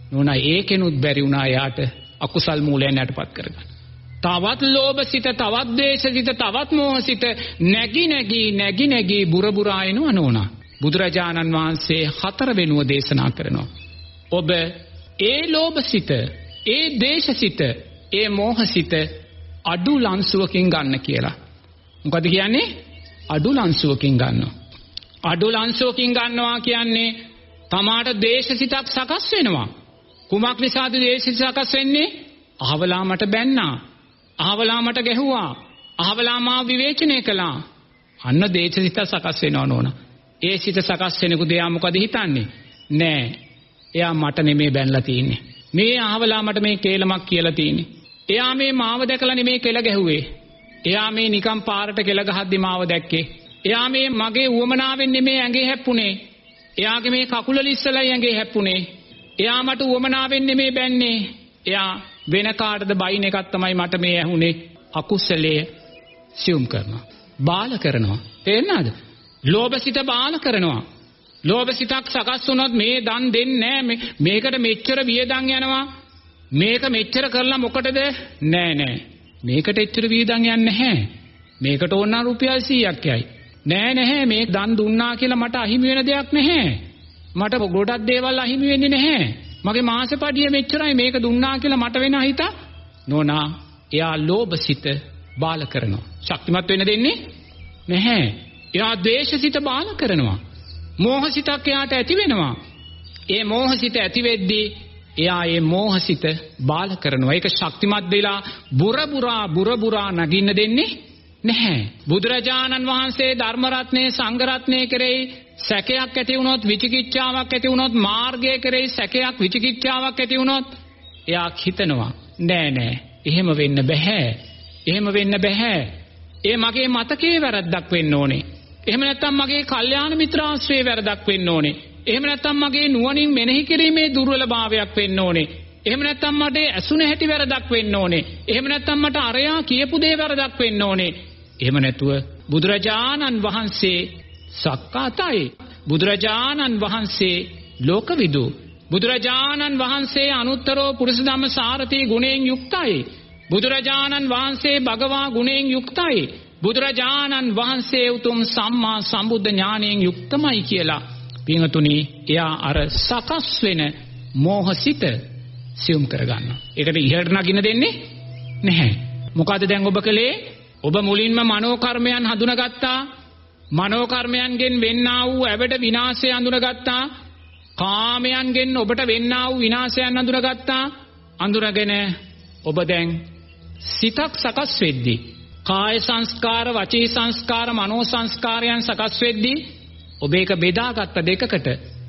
නෝනා ඒකෙනුත් බැරි වුණා යාට අකුසල් මූලයන් යටපත් කරගන්න. තවත් ලෝභසිත, තවත් ද්වේෂසිත, තවත් මෝහසිත නැగి නැగి නැగి නැగి බුරබුරා එනවා නෝනා. බුදුරජාණන් වහන්සේ හතර වෙනුව දේශනා කරනවා. ඔබ ඒ ලෝභසිත, ඒ ද්වේෂසිත, ඒ මෝහසිත අඩු ලංසුවකින් ගන්න කියලා. මොකද කියන්නේ? අඩු ලංසුවකින් ගන්නවා. අඩු ලංසුවකින් ගන්නවා කියන්නේ තමාට ද්වේෂසිතක් සකස් වෙනවා. කුමක් නිසාද ද්වේෂසිත සකස් වෙන්නේ? අහවලා මට බැන්නා, අහවලා මට ගැහුවා, අහවලා මාව විවේචනය කළා. අන්න ද්වේෂසිත සකස් වෙනවා නෝනා. ඒ සිත සකස් වෙනකොට එයා මොකද හිතන්නේ? නෑ, එයා මට නෙමෙයි බැනලා තියෙන්නේ. මේ අහවලා මට මේ කේලමක් කියලා තියෙන්නේ. එයා මේ මාව දැකලා නෙමෙයි කෙල ගැහුවේ. එයා මේ නිකම් පාරට කෙල ගහද්දි මාව දැක්කේ. එයා මේ මගේ උවමනාවෙන් නෙමෙයි ඇඟේ හැප්පුණේ. එයාගේ මේ කකුල ලිස්සලයි ඇඟේ හැප්පුණේ. එයා මට උවමනාවෙන් නෙමෙයි බැන්නේ. එයා වෙන කාටද බයින් එකක් තමයි මට මේ ඇහුනේ. අකුසලයේ සියුම් කරනවා, බාල කරනවා. තේරෙනවද? ලෝභසිත බාල කරනවා. ලෝභසිතක් සකස් වුණොත් මේ දන් දෙන්නේ නෑ, මේකට මෙච්චර වියදම් යනවා, මේක මෙච්චර කරලා මොකටද? නෑ නෑ, මේකට එච්චර වියදම් යන්නේ නැහැ. මේකට ඕන රුපියල් සීයක් යයි. නෑ නැහැ, මේ දන් දුන්නා කියලා මට අහිමි වෙන දෙයක් නැහැ. මට ගොඩක් දේවල් අහිමි වෙන්නේ නැහැ. මගේ මාසපඩිය මෙච්චරයි, මේක දුන්නා කියලා මට වෙන හිත නෝනා. එයා ලෝභසිත බාල කරනවා. ශක්තිමත් වෙන්න දෙන්නේ නැහැ. එයා ද්වේෂසිත බාල කරනවා. මෝහසිතක් එයාට ඇති වෙනවා. ඒ මෝහසිත ඇති වෙද්දී එයා ඒ මෝහසිත බාල කරනවා. ඒක ශක්තිමත් වෙලා බුරබුරා බුරබුරා නගින්න දෙන්නේ නැහැ. බුදුරජාණන් වහන්සේ ධර්ම රත්නයේ සංඝ රත්නයේ කෙරෙහි සැකයක් ඇති වුණොත්, විචිකිච්ඡාවක් ඇති වුණොත්, මාර්ගය කෙරෙහි සැකයක් විචිකිච්ඡාවක් ඇති වුණොත් එයා හිතනවා නෑ නෑ, එහෙම වෙන්න බෑ, එහෙම වෙන්න බෑ. ඒ මගේ මතකයේ වැරද්දක් වෙන්න ඕනේ. එහෙම නැත්නම් මගේ කල්යාණ මිත්‍රාශ්‍රයේ වැරද්දක් වෙන්න ඕනේ. එහෙම නැත්නම් මගේ නුවණින් මෙනෙහි කිරීමේ දුර්වලභාවයක් වෙන්න ඕනේ. එහෙම නැත්නම් මට ඇසුන හැටි වැරද්දක් වෙන්න ඕනේ. එහෙම නැත්නම් මට අරයා කියපු දේ වැරද්දක් වෙන්න ඕනේ. එහෙම නැතුව බුදුරජාණන් වහන්සේ සක්කාතයි. බුදුරජාණන් වහන්සේ ලෝකවිදු. බුදුරජාණන් වහන්සේ අනුත්තරෝ පුරුෂ ධම්ම සාරථී ගුණයෙන් යුක්තයි. බුදුරජාණන් වහන්සේ භගවා ගුණයෙන් යුක්තයි. බුදුරජාණන් වහන්සේ උතුම් සම්මා සම්බුද්ධ ඥානයෙන් යුක්තමයි කියලා පින්වතුනි, එයා අර සකස් වෙන මෝහසිත සියුම් කරගන්නවා. ඒකට ඉහළට නගින්න දෙන්නේ නැහැ. මොකද දැන් ඔබ කලේ? ඔබ මුලින්ම මනෝ කර්මයන් හඳුනාගත්තා. මනෝ කර්මයන්ගෙන් වෙන්නා වූ ඇවැඩ විනාශය හඳුනාගත්තා. කාමයන්ගෙන් ඔබට වෙන්නා වූ විනාශයන් හඳුනාගත්තා. අඳුරගෙන ඔබ දැන් සිතක් සකස් වෙද්දී, කාය සංස්කාර, වචී සංස්කාර, මනෝ සංස්කාරයන් සකස් වෙද්දී ඔබ ඒක බෙදාගත්ත දෙකකට.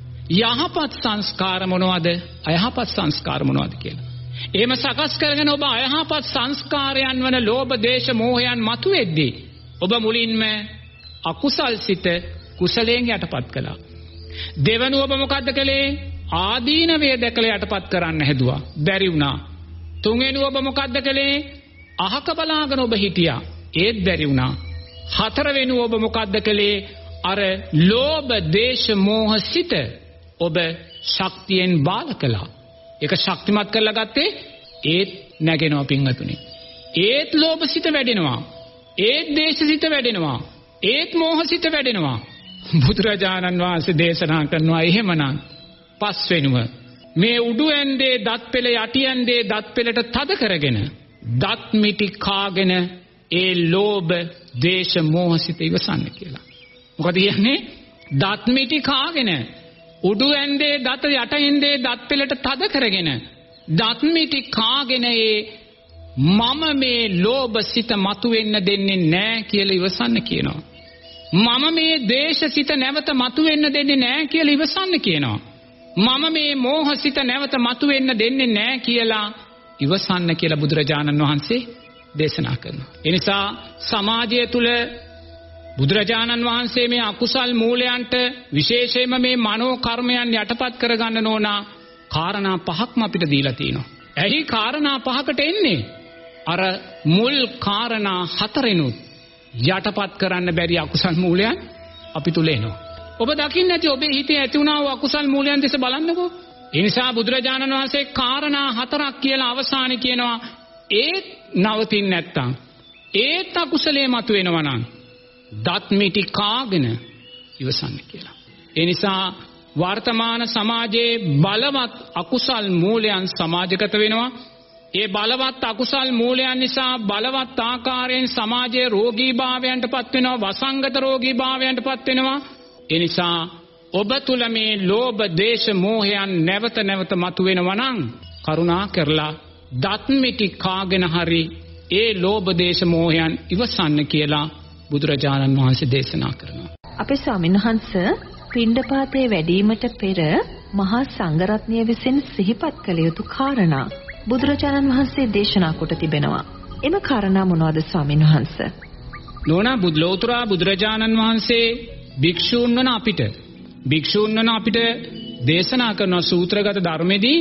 යහපත් සංස්කාර මොනවද, අයහපත් සංස්කාර මොනවද කියලා. එහෙම සකස් කරගෙන ඔබ අයහපත් සංස්කාරයන් වන ලෝභ, ද්වේෂ, මෝහයන් මතුවෙද්දී ඔබ මුලින්ම අකුසල් සිත කුසලයෙන් යටපත් කළා. දෙවනුව ඔබ මොකද්ද කළේ? ආදීනවේ දැකලා යටපත් කරන්න හැදුවා. බැරි වුණා. තුන්වෙනුව ඔබ මොකද්ද කළේ? අහක බලාගෙන ඔබ හිටියා. ඒත් බැරි වුණා. හතරවෙනුව ඔබ මොකද්ද කළේ? අර ලෝභ, ද්වේෂ, මෝහ සිත ඔබ ශක්තියෙන් බාල කළා. ඒක ශක්තිමත් කරලා ගත්තේ ඒත් නැගෙනවා පින්වතුනි. ඒත් ලෝභ සිත වැඩෙනවා. ඒත් ද්වේෂ සිත වැඩෙනවා. ඒත් මෝහ සිත වැඩෙනවා. බුදුරජාණන් වහන්සේ දේශනා කරනවා එහෙමනම් පස්වෙනුව මේ උඩු ඇන්දේ දත් පෙළ, යටි ඇන්දේ දත් පෙළට තද කරගෙන දත් මිටි කාගෙන ඒ ලෝභ, ද්වේෂ, මෝහ සිත ඉවසන්න කියලා. මොකද කියන්නේ? දත් මිටි කාගෙන උඩු ඇන්දේ දත, යට ඇන්දේ දත් පෙළට තද කරගෙන දත් මිටි කාගෙන ඒ මම මේ ලෝභ සිත මතුවෙන්න දෙන්නේ නැහැ කියලා ඉවසන්න කියනවා. මම මේ ද්වේෂ සිත නැවත මතුවෙන්න දෙන්නේ නැහැ කියලා ඉවසන්න කියනවා. මම මේ මෝහ සිත නැවත මතුවෙන්න දෙන්නේ නැහැ කියලා ඉවසන්න කියලා බුදුරජාණන් වහන්සේ දේශනා කරනවා. ඒ නිසා සමාජය තුල බුදුරජාණන් වහන්සේ මේ අකුසල් මූලයන්ට විශේෂයෙන්ම මේ මනෝ කර්මයන් යටපත් කරගන්න ඕන කාරණා පහක්ම අපිට දීලා තිනවා. එහි කාරණා පහකට එන්නේ අර මුල් කාරණා හතරෙනුත් යටපත් කරන්න බැරි අකුසල් මූලයන් අපි තුල එනවා. ඔබ දකින්න ඇති ඔබේ හිතේ ඇති වුණා වූ අකුසල් මූලයන් දෙස බලන්නකෝ. ඒ නිසා බුදුරජාණන් වහන්සේ කාරණා හතරක් කියලා අවසානයේ කියනවා ඒත් නවතින්නේ නැත්තම් ඒත් අකුසලයේ මතුවෙනවා නම් දත් මිටි කාගෙන ඉවසන්න කියලා. ඒ නිසා වර්තමාන සමාජයේ බලවත් අකුසල් මූලයන් සමාජගත වෙනවා. ඒ බලවත් අකුසල් මූලයන් නිසා බලවත් ආකාරයෙන් සමාජයේ රෝගීභාවයන්ටපත් වෙනවා, වසංගත රෝගීභාවයන්ටපත් වෙනවා. ඒ නිසා ඔබ තුල මේ ලෝභ, දේශ, මෝහයන් නැවත නැවත මතුවෙනවා නම් කරුණා කරලා දත් මිටි කාගෙන හරි ඒ ලෝභ, දේශ, මෝහයන් ඉවසන්න කියලා බුදුරජාණන් වහන්සේ දේශනා කරනවා. අපේ ස්වාමීන් වහන්සේ පිණ්ඩපාතයේ වැඩීමට පෙර මහා සංඝරත්නය විසින් සිහිපත් කළ යුතු කාරණා බුදුරජාණන් වහන්සේ දේශනා කොට තිබෙනවා. එම කාරණා මොනවාද ස්වාමීන් වහන්සේ? නෝනා බුද්ධලෝතර බුදුරජාණන් වහන්සේ භික්ෂූන් වන අපිට භික්ෂූන් වන අපිට දේශනා කරන සූත්‍රගත ධර්මෙදී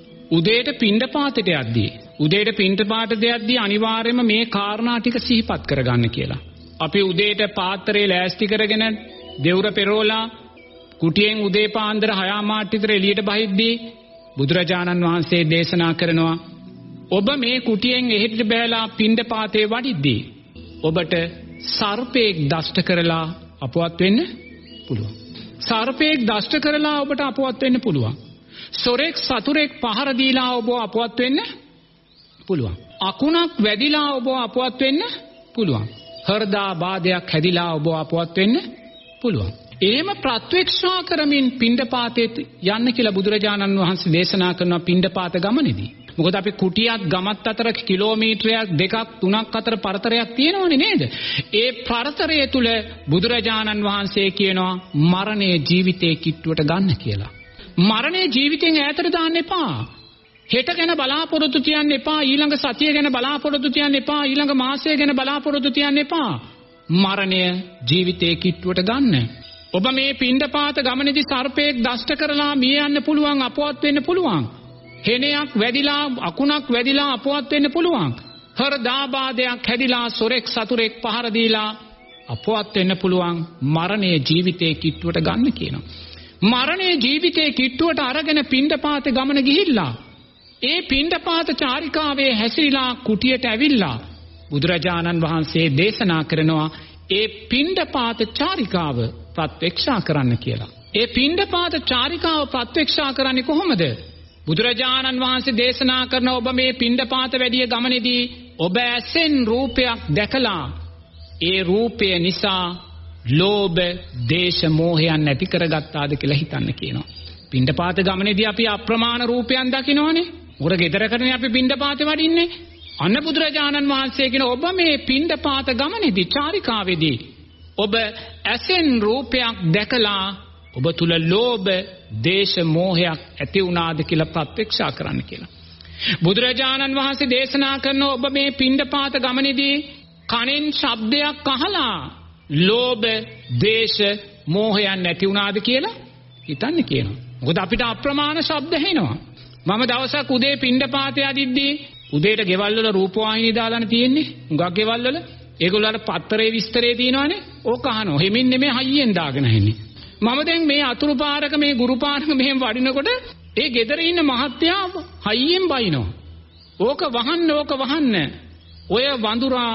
උදේට පිණ්ඩපාතයට යද්දී උදේට පිණ්ඩපාතයට යද්දී අනිවාර්යයෙන්ම මේ කාරණා ටික සිහිපත් කරගන්න කියලා. අපි උදේට පාත්‍රය ලෑස්ති කරගෙන දෙවුර පෙරෝලා කුටියෙන් උදේ පාන්දර හය මාට විතර එළියට බහිද්දී බුදුරජාණන් වහන්සේ දේශනා කරනවා ඔබ මේ කුටියෙන් එහෙට බැලලා පිණ්ඩපාතේ වඩිද්දී ඔබට සර්පෙක් දෂ්ට කරලා අපවත් වෙන්න පුළුවන්. සර්පෙක් දෂ්ට කරලා ඔබට අපවත් වෙන්න පුළුවන්. සොරෙක් සතුරෙක් පහර දීලා ඔබ අපවත් වෙන්න පුළුවන්. අකුණක් වැදිලා ඔබ අපවත් වෙන්න පුළුවන්. හෘදා බාධයක් හැදිලා ඔබ අපවත් වෙන්න පුළුවන්. එහෙම ප්‍රත්‍යක්ෂා කරමින් පිණ්ඩපාතේ යන්න කියලා බුදුරජාණන් වහන්සේ දේශනා කරනවා පිණ්ඩපාත ගමනේදී. මොකද අපි කුටියක් ගමත් අතර කිලෝමීටරයක් දෙකක් තුනක් අතර පරතරයක් තියෙනවනේ නේද? ඒ පරතරය තුල බුදුරජාණන් වහන්සේ කියනවා මරණය ජීවිතේ කිට්ටුවට ගන්න කියලා. මරණය ජීවිතෙන් ඈතට දාන්න එපා. හෙට ගැන බලාපොරොත්තු තියන්න එපා. ඊළඟ සතිය ගැන බලාපොරොත්තු තියන්න එපා. ඊළඟ මාසය ගැන බලාපොරොත්තු තියන්න එපා. මරණය ජීවිතේ කිට්ටුවට ගන්න. ඔබ මේ පිණ්ඩපාත ගමනේදී සර්පෙක් දෂ්ට කරලා මිය යන්න පුළුවන්, අපවත් වෙන්න පුළුවන්. හෙනයක් වැදිලා අකුණක් වැදිලා අපවත් වෙන්න පුළුවන්. හෘදාබාධයක් හැදිලා සොරෙක් සතුරෙක් පහර දීලා අපවත් වෙන්න පුළුවන්. මරණය ජීවිතේ කිට්ටුවට ගන්න කියනවා. මරණය ජීවිතේ කිට්ටුවට අරගෙන පිණ්ඩපාත ගමන ගිහිල්ලා ඒ පිණ්ඩපාත චාරිකාවේ හැසිරීලා කුටියට ඇවිල්ලා බුදුරජාණන් වහන්සේ දේශනා කරනවා ඒ පිණ්ඩපාත චාරිකාව ප්‍රත්‍යක්ෂා කරන්න කියලා. ඒ පිණ්ඩපාත චාරිකාව ප්‍රත්‍යක්ෂා කරන්නේ කොහොමද? බුදුරජාණන් වහන්සේ දේශනා කරන ඔබ මේ පිණ්ඩපාත වැඩිය ගමනේදී ඔබ ඇසෙන් රූපයක් දැකලා ඒ රූපය නිසා ලෝභ, දේශ, මෝහයන් නැති කරගත්තාද කියලා හිතන්න කියනවා. පිණ්ඩපාත ගමනේදී අපි අප්‍රමාණ රූපයන් දකින්නෝනේ. උර ගෙදරකනේ අපි පිණ්ඩපාතේ වඩින්නේ. අන්න බුදුරජාණන් වහන්සේ කියන ඔබ මේ පිණ්ඩපාත ගමනේදී චාරිකාවේදී ඔබ ඇසෙන් රූපයක් දැකලා ඔබ තුල ලෝභ, දේශ, මෝහයක් ඇති වුණාද කියලා ප්‍රත්‍යක්ෂා කරන්න කියලා. බුදුරජාණන් වහන්සේ දේශනා කරන ඔබ මේ පිණ්ඩපාත ගමනේදී කනෙන් ශබ්දයක් අහලා ලෝභ, දේශ, මෝහයන් නැති වුණාද කියලා හිතන්න කියනවා. මොකද අපිට අප්‍රමාණ ශබ්ද ඇහෙනවා. මම දවසක් උදේ පිණ්ඩපාතේ යදිද්දී උදේට ගෙවල් වල රූපවාහිනිය දාලානේ තියෙන්නේ. උඟක් ගෙවල් වල ඒගොල්ලන්ට පත්තරේ විස්තරේ තියෙනවානේ. ඕක අහනවා. හිමින් නෙමෙයි හයියෙන් දාගෙන ඇහෙන්නේ. මම දැන් මේ අතුරු පාරක මේ ගුරු පාරක මෙහෙම වඩිනකොට ඒ ගෙදර ඉන්න මහත්තයා හයියෙන් බයිනවා. ඕක වහන්න ඕක වහන්න. ඔය වඳුරා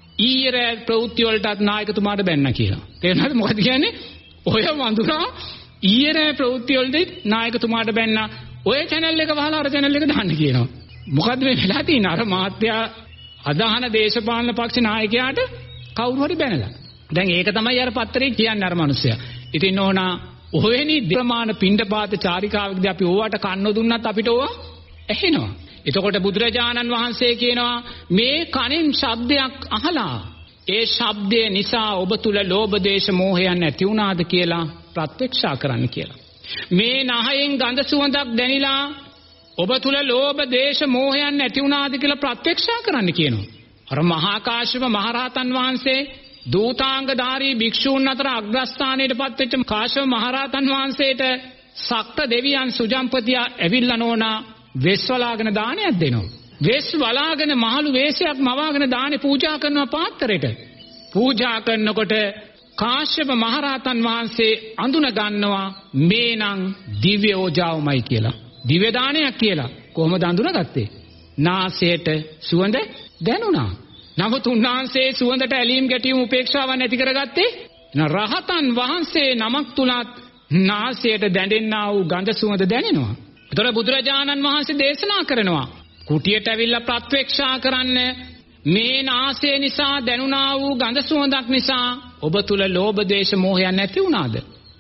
ඊයේ ප්‍රවෘත්ති වලටත් නායකතුමාට බැන්න කියලා. තේරෙනවද මොකද කියන්නේ? ඔය වඳුරා ඊයේ ප්‍රවෘත්ති වලදී නායකතුමාට බැන්න. ඔය channel එක වහලා අර channel එක දාන්න කියනවා. මොකද්ද මේ වෙලා තියෙන්නේ? අර මහත්තයා අදහන දේශපාලන පක්ෂ නායකයාට කවුරු හරි බැනලා. දැන් ඒක තමයි අර පත්තරේ කියන්නේ අර මිනිස්සයා. ඉතින් ඕනා ඔහෙනි ප්‍රමාණ පිණ්ඩපාත චාරිකාවකදී අපි ඕවට කන්න දුන්නත් අපිට ඕවා ඇහෙනවා. එතකොට බුදුරජාණන් වහන්සේ කියනවා මේ කනෙන් ශබ්දයක් අහලා ඒ ශබ්දය නිසා ඔබ තුල ලෝභ, දේශ, මෝහයන් නැති වුණාද කියලා ප්‍රත්‍යක්ෂා කරන්න කියලා. මේ නහයෙන් ගඳ සුවඳක් දැනිලා ඔබ තුල ලෝභ, දේශ, මෝහයන් නැති වුණාද කියලා ප්‍රත්‍යක්ෂා කරන්න කියනවා. අර මහා කාශ්‍යප මහරහතන් වහන්සේ දූතාංගධාරී භික්ෂූන් අතර අග්‍රස්ථානයට පත්වෙච්ච කාශ්‍යප මහරහතන් වහන්සේට සක්ත දෙවියන් සුජම්පතියා ඇවිල්ලා නෝනා වෙස් වලාගෙන දානයක් දෙනවා. වෙස් වලාගෙන මහලු වේශයක් මවාගෙන දානේ පූජා කරනවා පාත්‍රයට. පූජා කරනකොට කාශ්‍යප මහරහතන් වහන්සේ අඳුන ගන්නවා මේනම් දිව්‍ය ඕජාවමයි කියලා. දිව්‍ය දානයක් කියලා. කොහොමද අඳුනගත්තේ? නාසයට සුවඳ දැනුණා. නමුත් උන්වහන්සේ සුවඳට ඇලීම් ගැටීම් උපේක්ෂාව නැති කරගත්තේ රහතන් වහන්සේ නමක් තුලත් නාසයට දැනෙන්නා වූ ගඳ සුවඳ දැනෙනවා. ඒතර බුදුරජාණන් වහන්සේ දේශනා කරනවා කුටියට ඇවිල්ලා ප්‍රත්‍යක්ෂා කරන්න මේ නාසය නිසා දැනුණා වූ ගඳ සුවඳක් නිසා ඔබ තුල ලෝභ දේශ මොහයන් නැති වුණාද?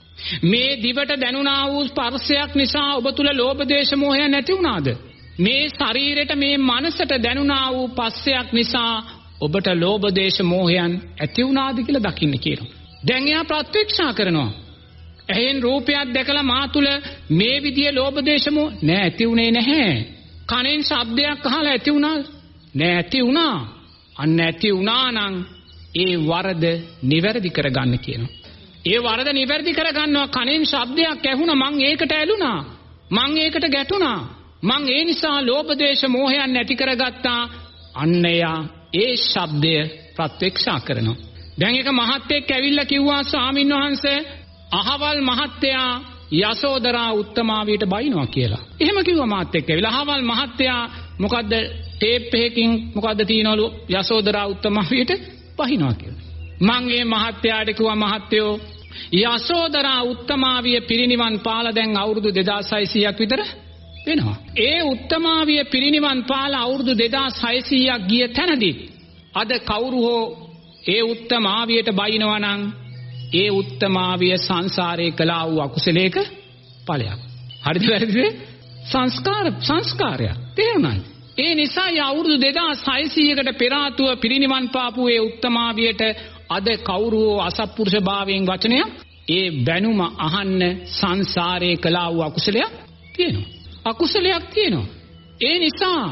මේ දිවට දැනුණා වූ ස්පර්ශයක් නිසා ඔබ තුල ලෝභ දේශ මොහයන් නැති වුණාද? මේ ශරීරයට මේ මනසට දැනුණා වූ පස්සයක් නිසා ඔබට ලෝභ දේශ මොහයන් ඇති වුණාද කියලා දකින්න කියනවා. දැන් එයා ප්‍රත්‍යක්ෂා කරනවා. එහෙන් රූපයක් දැකලා මා තුල මේ විදිය ලෝභ දේශ මොහ නෑ ඇති උනේ නැහැ. කනෙන් ශබ්දයක් අහලා ඇති වුණා නෑ ඇති වුණා. අන්න ඇති වුණා නම් ඒ වරද නිවැරදි කරගන්න කියනවා. ඒ වරද නිවැරදි කරගන්නවා. කනෙන් ශබ්දයක් ඇහුණා මං ඒකට ඇලුනා. මං ඒකට ගැටුණා. මං ඒ නිසා ලෝභ දේශ මොහයන් නැති කරගත්තා. අන්න එයා ඒ ශබ්දය ප්‍රත්‍යක්ෂා කරනවා. දැන් එක මහත්තයෙක් ඇවිල්ලා කිව්වා ස්වාමීන් වහන්සේ අහවල් මහත්තයා යසෝදරා උත්තමාවියට බයිනවා කියලා. එහෙම කිව්වා මහත්තයෙක් ඇවිල්ලා අහවල් මහත්තයා මොකද්ද ටේප් එකකින් මොකද්ද තියනවලු යසෝදරා උත්තමාවියට බයිනවා කියලා. මං ඒ මහත්තයාට කිව්වා මහත්තයෝ යසෝදරා උත්තමාවිය පිරිනිවන් පාලා දැන් අවුරුදු දෙදාස් හයසීයක් විතර වෙනවා. ඒ උත්තමාවිය පිරිනිවන් පාලා අවුරුදු දෙදාස් හයසීයක් ගිය තැනදී අද කවුරු හෝ ඒ උත්තමාවියට බයිනවා නම් ඒ උත්තමාවිය සංසාරේ කළා වූ අකුසලයක ඵලයක්. හරිද වැරදිද? සංස්කාර සංස්කාරය. තේරුණාද? ඒ නිසා ය අවුරුදු දෙදාස් හයසීයකට පෙර ආතුව පිරිනිවන් පාපු ඒ උත්තමාවියට අද කවුරු හෝ අසත්පුරුෂ භාවයෙන් වචනය ඒ බැනුම අහන්න සංසාරේ කළා වූ අකුසලයක් තියෙනවා. අකුසලයක් තියෙනවා. ඒ නිසා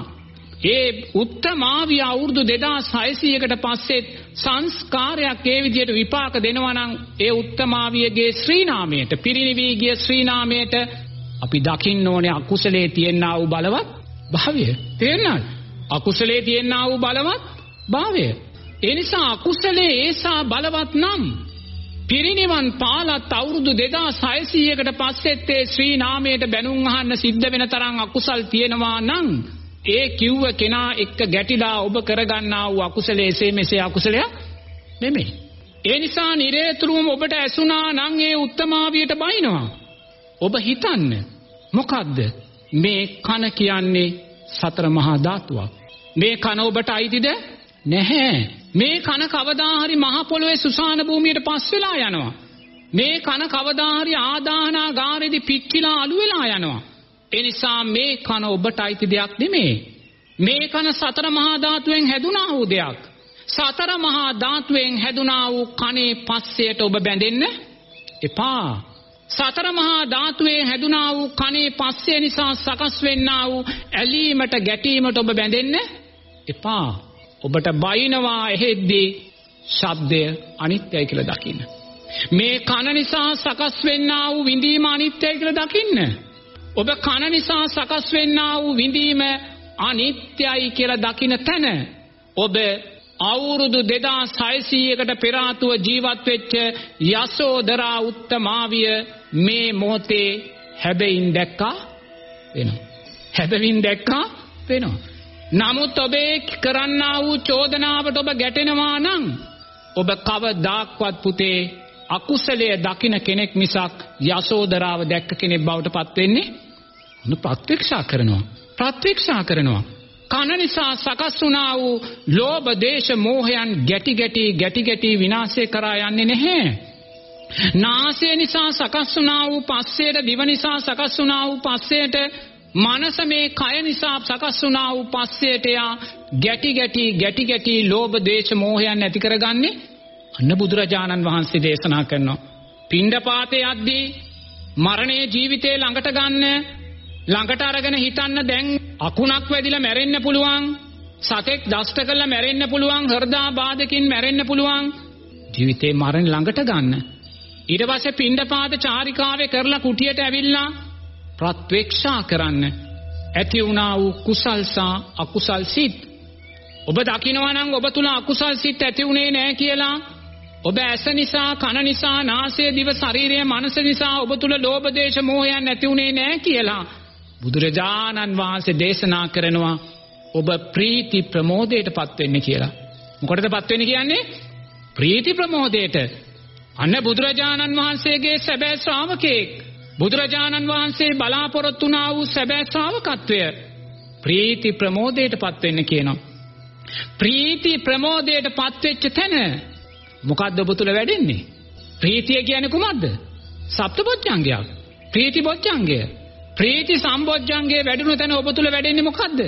ඒ උත්තමාවිය අවුරුදු දෙදාස් හයසීයකට පස්සේ සංස්කාරයක් ඒ විදිහට විපාක දෙනවා නම් ඒ උත්තමාවියගේ ශ්‍රී නාමයට පිරිනිවී ගිය ශ්‍රී නාමයට අපි දකින්න ඕනේ අකුසලයේ තියෙනා වූ බලවත් භාවය. තේරෙනවද? අකුසලයේ තියෙනා වූ බලවත් භාවය. ඒ නිසා අකුසලයේ ඒසා බලවත් නම් පිරිනිවන් පාලත් අවුරුදු දෙදාස් හයසීයකට පස්සෙත් ඒ ශ්‍රී නාමයට බැනුම් අහන්න සිද්ධ වෙන තරම් අකුසල් තියෙනවා නම් ඒ කිව්ව කෙනා එක්ක ගැටිලා ඔබ කරගන්නා වූ අකුසලයේ එසේ මෙසේ අකුසලයක් නෙමෙයි. ඒ නිසා නිරේතුරුවම ඔබට ඇසුණා නම් ඒ උත්තමාවියට බයිනවා. ඔබ හිතන්න මොකද්ද මේ කන කියන්නේ? සතර මහා ධාතුවක්. මේ කන ඔබට අයිතිද? නැහැ. මේ කන කවදා හරි මහ පොළොවේ සුසාන භූමියට පස් වෙලා යනවා. මේ කන කවදා හරි ආදාහනාගාරෙදි පිච්චිලා අළු වෙලා යනවා. ඒ නිසා මේ කන ඔබට අයිති දෙයක් නෙමෙයි. මේ කන සතර මහා ධාතුවෙන් හැදුනා වූ දෙයක්. සතර මහා ධාතුවෙන් හැදුනා වූ කනේ පස්සයට ඔබ බැඳෙන්න එපා. සතර මහා ධාතුවේ හැදුනා වූ කනේ පස්සේ නිසා සකස් වෙන්නා වූ ඇලීමට ගැටීමට ඔබ බැඳෙන්න එපා. ඔබට බයිනවා එහෙද්දී ශබ්දය අනිත්‍යයි කියලා දකින්න. මේ කන නිසා සකස් වෙන්නා වූ විඳීම අනිත්‍යයි කියලා දකින්න. ඔබ කන නිසා සකස් වෙන්නා වූ විඳීම අනිත්‍යයි කියලා දකින තැන ඔබ අවුරුදු දෙදාස් හයසීයකට පෙර ආතුව ජීවත් වෙච්ච යසෝදරා උත්තමාවිය මේ මොහොතේ හැබැයින් දැක්කා වෙනවා. හැබැයින් දැක්කා වෙනවා. නමුත් ඔබේ කරන්නා වූ චෝදනාවට ඔබ ගැටෙනවා නම් ඔබ කවදාක්වත් පුතේ අකුසලයේ දකින්න කෙනෙක් මිසක් යසෝදරාව දැක්ක කෙනෙක් බවට පත් වෙන්නේ උන ප්‍රත්‍යක්ෂා කරනවා. ප්‍රත්‍යක්ෂා කරනවා. කන නිසා සකස් වුණා වූ ලෝභ දේශ මෝහයන් ගැටි ගැටි ගැටි ගැටි විනාශය කරා යන්නේ නැහැ. නාසය නිසා සකස් වුණා වූ පස්සේට දිව නිසා සකස් වුණා වූ පස්සේට මනස මේ කය නිසා සකස් වුණා වූ පස්සේට යා ගැටි ගැටි ගැටි ගැටි ලෝභ දේශ මෝහයන් ඇති කරගන්නේ අන්න බුදුරජාණන් වහන්සේ දේශනා කරනවා. පිණ්ඩපාතේ යද්දී මරණයේ ජීවිතේ ළඟට ගන්න ළඟට අරගෙන හිතන්න දැන් අකුණක් වැදිලා මැරෙන්න පුළුවන්. සතෙක් දෂ්ට කරලා මැරෙන්න පුළුවන්. හෘදාබාධකින් මැරෙන්න පුළුවන්. ජීවිතේ මරණ ළඟට ගන්න. ඊට පස්සේ පිණ්ඩපාත චාරිකාවේ කරලා කුටියට ඇවිල්ලා ප්‍රත්‍යක්ෂා කරන්න. ඇති වුණා වූ කුසල් සහ අකුසල් සිත් ඔබ දකිනවා නම් ඔබ තුල අකුසල් සිත් ඇති උනේ නැහැ කියලා. ඔබ ඇස නිසා, කන නිසා, නාසය, දිව, ශරීරය, මනස නිසා ඔබ තුල ලෝභ දේශ මොහයන් නැති උනේ නැහැ කියලා. බුදුරජාණන් වහන්සේ දේශනා කරනවා ඔබ ප්‍රීති ප්‍රමෝදයටපත් වෙන්න කියලා. මොකටදපත් වෙන්න කියන්නේ? ප්‍රීති ප්‍රමෝදයට. අන්න බුදුරජාණන් වහන්සේගේ සැබෑ ශ්‍රාවකෙක්. බුදුරජාණන් වහන්සේ බලාපොරොත්තු වුණා වූ සැබෑ ශ්‍රාවකත්වය ප්‍රීති ප්‍රමෝදයටපත් වෙන්න කියනවා. ප්‍රීති ප්‍රමෝදයටපත් වෙච්ච තැන මොකද්ද ඔබ තුල වැඩෙන්නේ? ප්‍රීතිය කියන්නේ කුමක්ද? සප්තබොජ්ජංගයක්. ප්‍රීති බොජ්ජංගය. ප්‍රීති සම්බොජ්ජංගයේ වැඩුණු තැන ඔබ තුල වැඩෙන්නේ මොකද්ද?